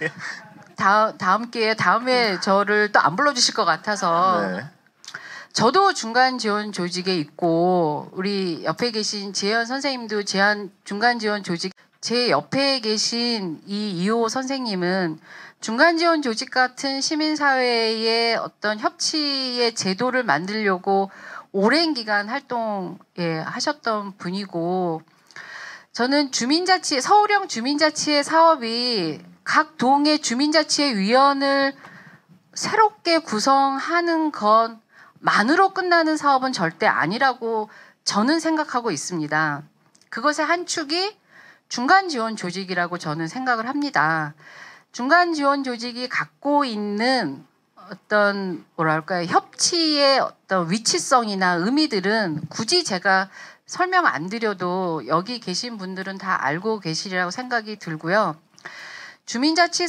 Speaker 1: 다음 기회에.
Speaker 8: 다음에 저를 또 안 불러주실 것 같아서
Speaker 1: 네.
Speaker 8: 저도 중간 지원 조직에 있고 우리 옆에 계신 지혜연 선생님도 중간 지원 조직 제 옆에 계신 이호 선생님은 중간 지원 조직 같은 시민사회의 어떤 협치의 제도를 만들려고 오랜 기간 하셨던 분이고 저는 서울형 주민자치의 사업이 각 동의 주민자치의 위원을 새롭게 구성하는 것만으로 끝나는 사업은 절대 아니라고 저는 생각하고 있습니다. 그것의 한 축이 중간 지원 조직이라고 저는 생각을 합니다. 중간 지원 조직이 갖고 있는 어떤 뭐랄까요, 협치의 어떤 위치성이나 의미들은 굳이 제가 설명 안 드려도 여기 계신 분들은 다 알고 계시리라고 생각이 들고요. 주민자치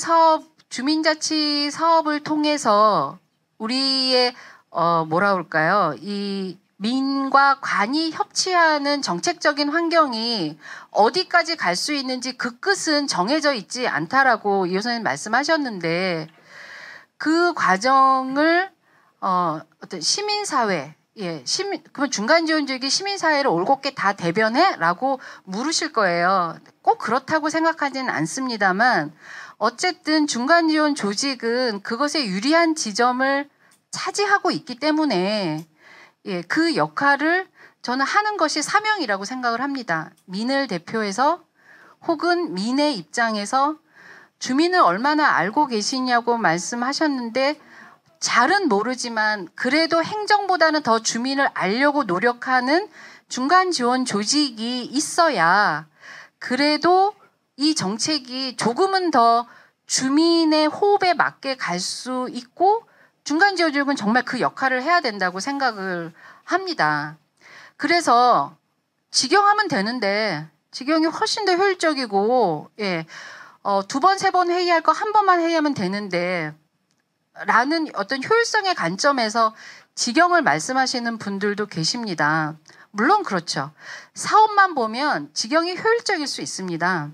Speaker 8: 사업을 통해서 우리의 뭐라 그럴까요? 이 민과 관이 협치하는 정책적인 환경이 어디까지 갈 수 있는지 그 끝은 정해져 있지 않다라고 이 선생님 말씀하셨는데, 그 과정을 어떤 시민사회, 그러면 중간지원조직이 시민사회를 올곧게 다 대변해?라고 물으실 거예요. 꼭 그렇다고 생각하지는 않습니다만 어쨌든 중간지원 조직은 그것에 유리한 지점을 차지하고 있기 때문에 그 역할을 저는 하는 것이 사명이라고 생각을 합니다. 민을 대표해서 혹은 민의 입장에서 주민을 얼마나 알고 계시냐고 말씀하셨는데, 잘은 모르지만 그래도 행정보다는 더 주민을 알려고 노력하는 중간 지원 조직이 있어야 그래도 이 정책이 조금은 더 주민의 호흡에 맞게 갈 수 있고, 중간 지원 조직은 정말 그 역할을 해야 된다고 생각을 합니다. 그래서 직영하면 되는데, 직영이 훨씬 더 효율적이고, 두 번, 세 번 회의할 거 한 번만 회의하면 되는데 라는 어떤 효율성의 관점에서 직영을 말씀하시는 분들도 계십니다. 물론 그렇죠. 사업만 보면 직영이 효율적일 수 있습니다.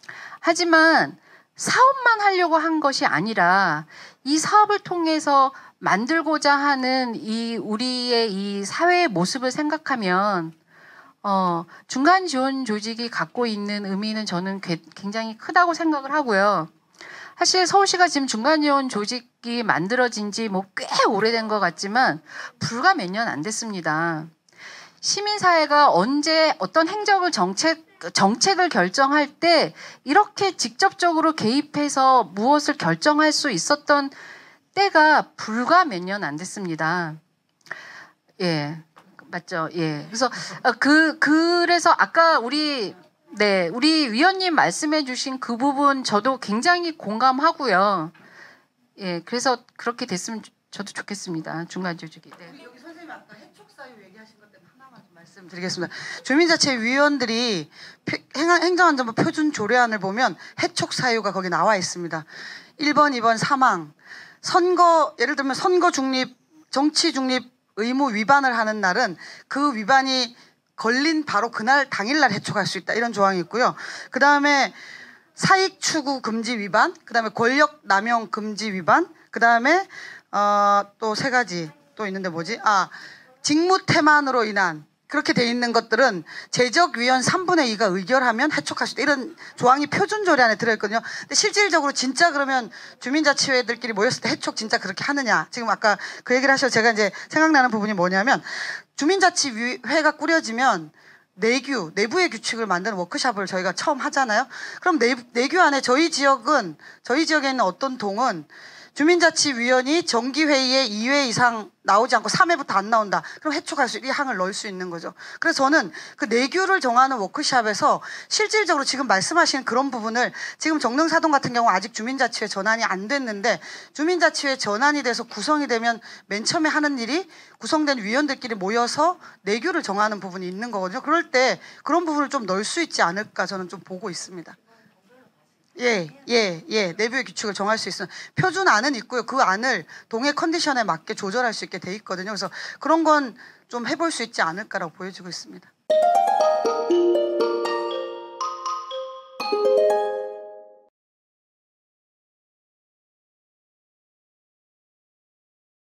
Speaker 8: 하지만 사업만 하려고 한 것이 아니라 이 사업을 통해서 만들고자 하는 이 우리의 이 사회의 모습을 생각하면 중간 지원 조직이 갖고 있는 의미는 저는 굉장히 크다고 생각을 하고요. 사실 서울시가 지금 중간 지원 조직이 만들어진 지 꽤 오래된 것 같지만 불과 몇 년 안 됐습니다. 시민사회가 언제 어떤 행정을 정책을 결정할 때 이렇게 직접적으로 개입해서 무엇을 결정할 수 있었던 때가 불과 몇 년 안 됐습니다. 맞죠? 그래서 그래서 아까 우리 위원님 말씀해주신 그 부분 저도 굉장히 공감하고요. 그래서 그렇게 됐으면 저도 좋겠습니다. 중간 조직이.
Speaker 5: 여기 선생님 아까 해촉사유 얘기하신 것 때문에 하나만 좀 말씀드리겠습니다. 주민자치위원들이 행정안전부 표준 조례안을 보면 해촉사유가 거기 나와 있습니다. 1번, 2번 사망, 선거, 예를 들면 선거 중립, 정치 중립 의무 위반을 하는 날은 그 위반이 걸린 바로 그날 당일날 해촉할 수 있다, 이런 조항이 있고요. 그 다음에 사익 추구 금지 위반, 그 다음에 권력 남용 금지 위반, 그 다음에 또 세 가지 또 있는데 뭐지? 직무 태만으로 인한, 그렇게 돼 있는 것들은 제적위원 3분의 2가 의결하면 해촉할 수 있다, 이런 조항이 표준조례 안에 들어있거든요. 근데 실질적으로 진짜 그러면 주민자치회들끼리 모였을 때 해촉 진짜 그렇게 하느냐, 지금 아까 그 얘기를 하셔서 제가 이제 생각나는 부분이 뭐냐면, 주민자치회가 꾸려지면 내부의 규칙을 만드는 워크숍을 저희가 처음 하잖아요. 그럼 내규 안에 저희 지역에 있는 어떤 동은 주민자치위원이 정기회의에 2회 이상 나오지 않고 3회부터 안 나온다, 그럼 해촉할 수, 이 항을 넣을 수 있는 거죠. 그래서 저는 그 내규를 정하는 워크숍에서 실질적으로 지금 말씀하시는 그런 부분을, 지금 정릉사동 같은 경우 아직 주민자치회 전환이 안 됐는데, 주민자치회 전환이 돼서 구성이 되면 맨 처음에 하는 일이 구성된 위원들끼리 모여서 내규를 정하는 부분이 있는 거거든요. 그럴 때 그런 부분을 좀 넣을 수 있지 않을까 저는 좀 보고 있습니다. 내부의 규칙을 정할 수 있는 표준안은 있고요. 그 안을 동해 컨디션에 맞게 조절할 수 있게 돼 있거든요. 그래서 그런 건 좀 해볼 수 있지 않을까라고 보여지고 있습니다.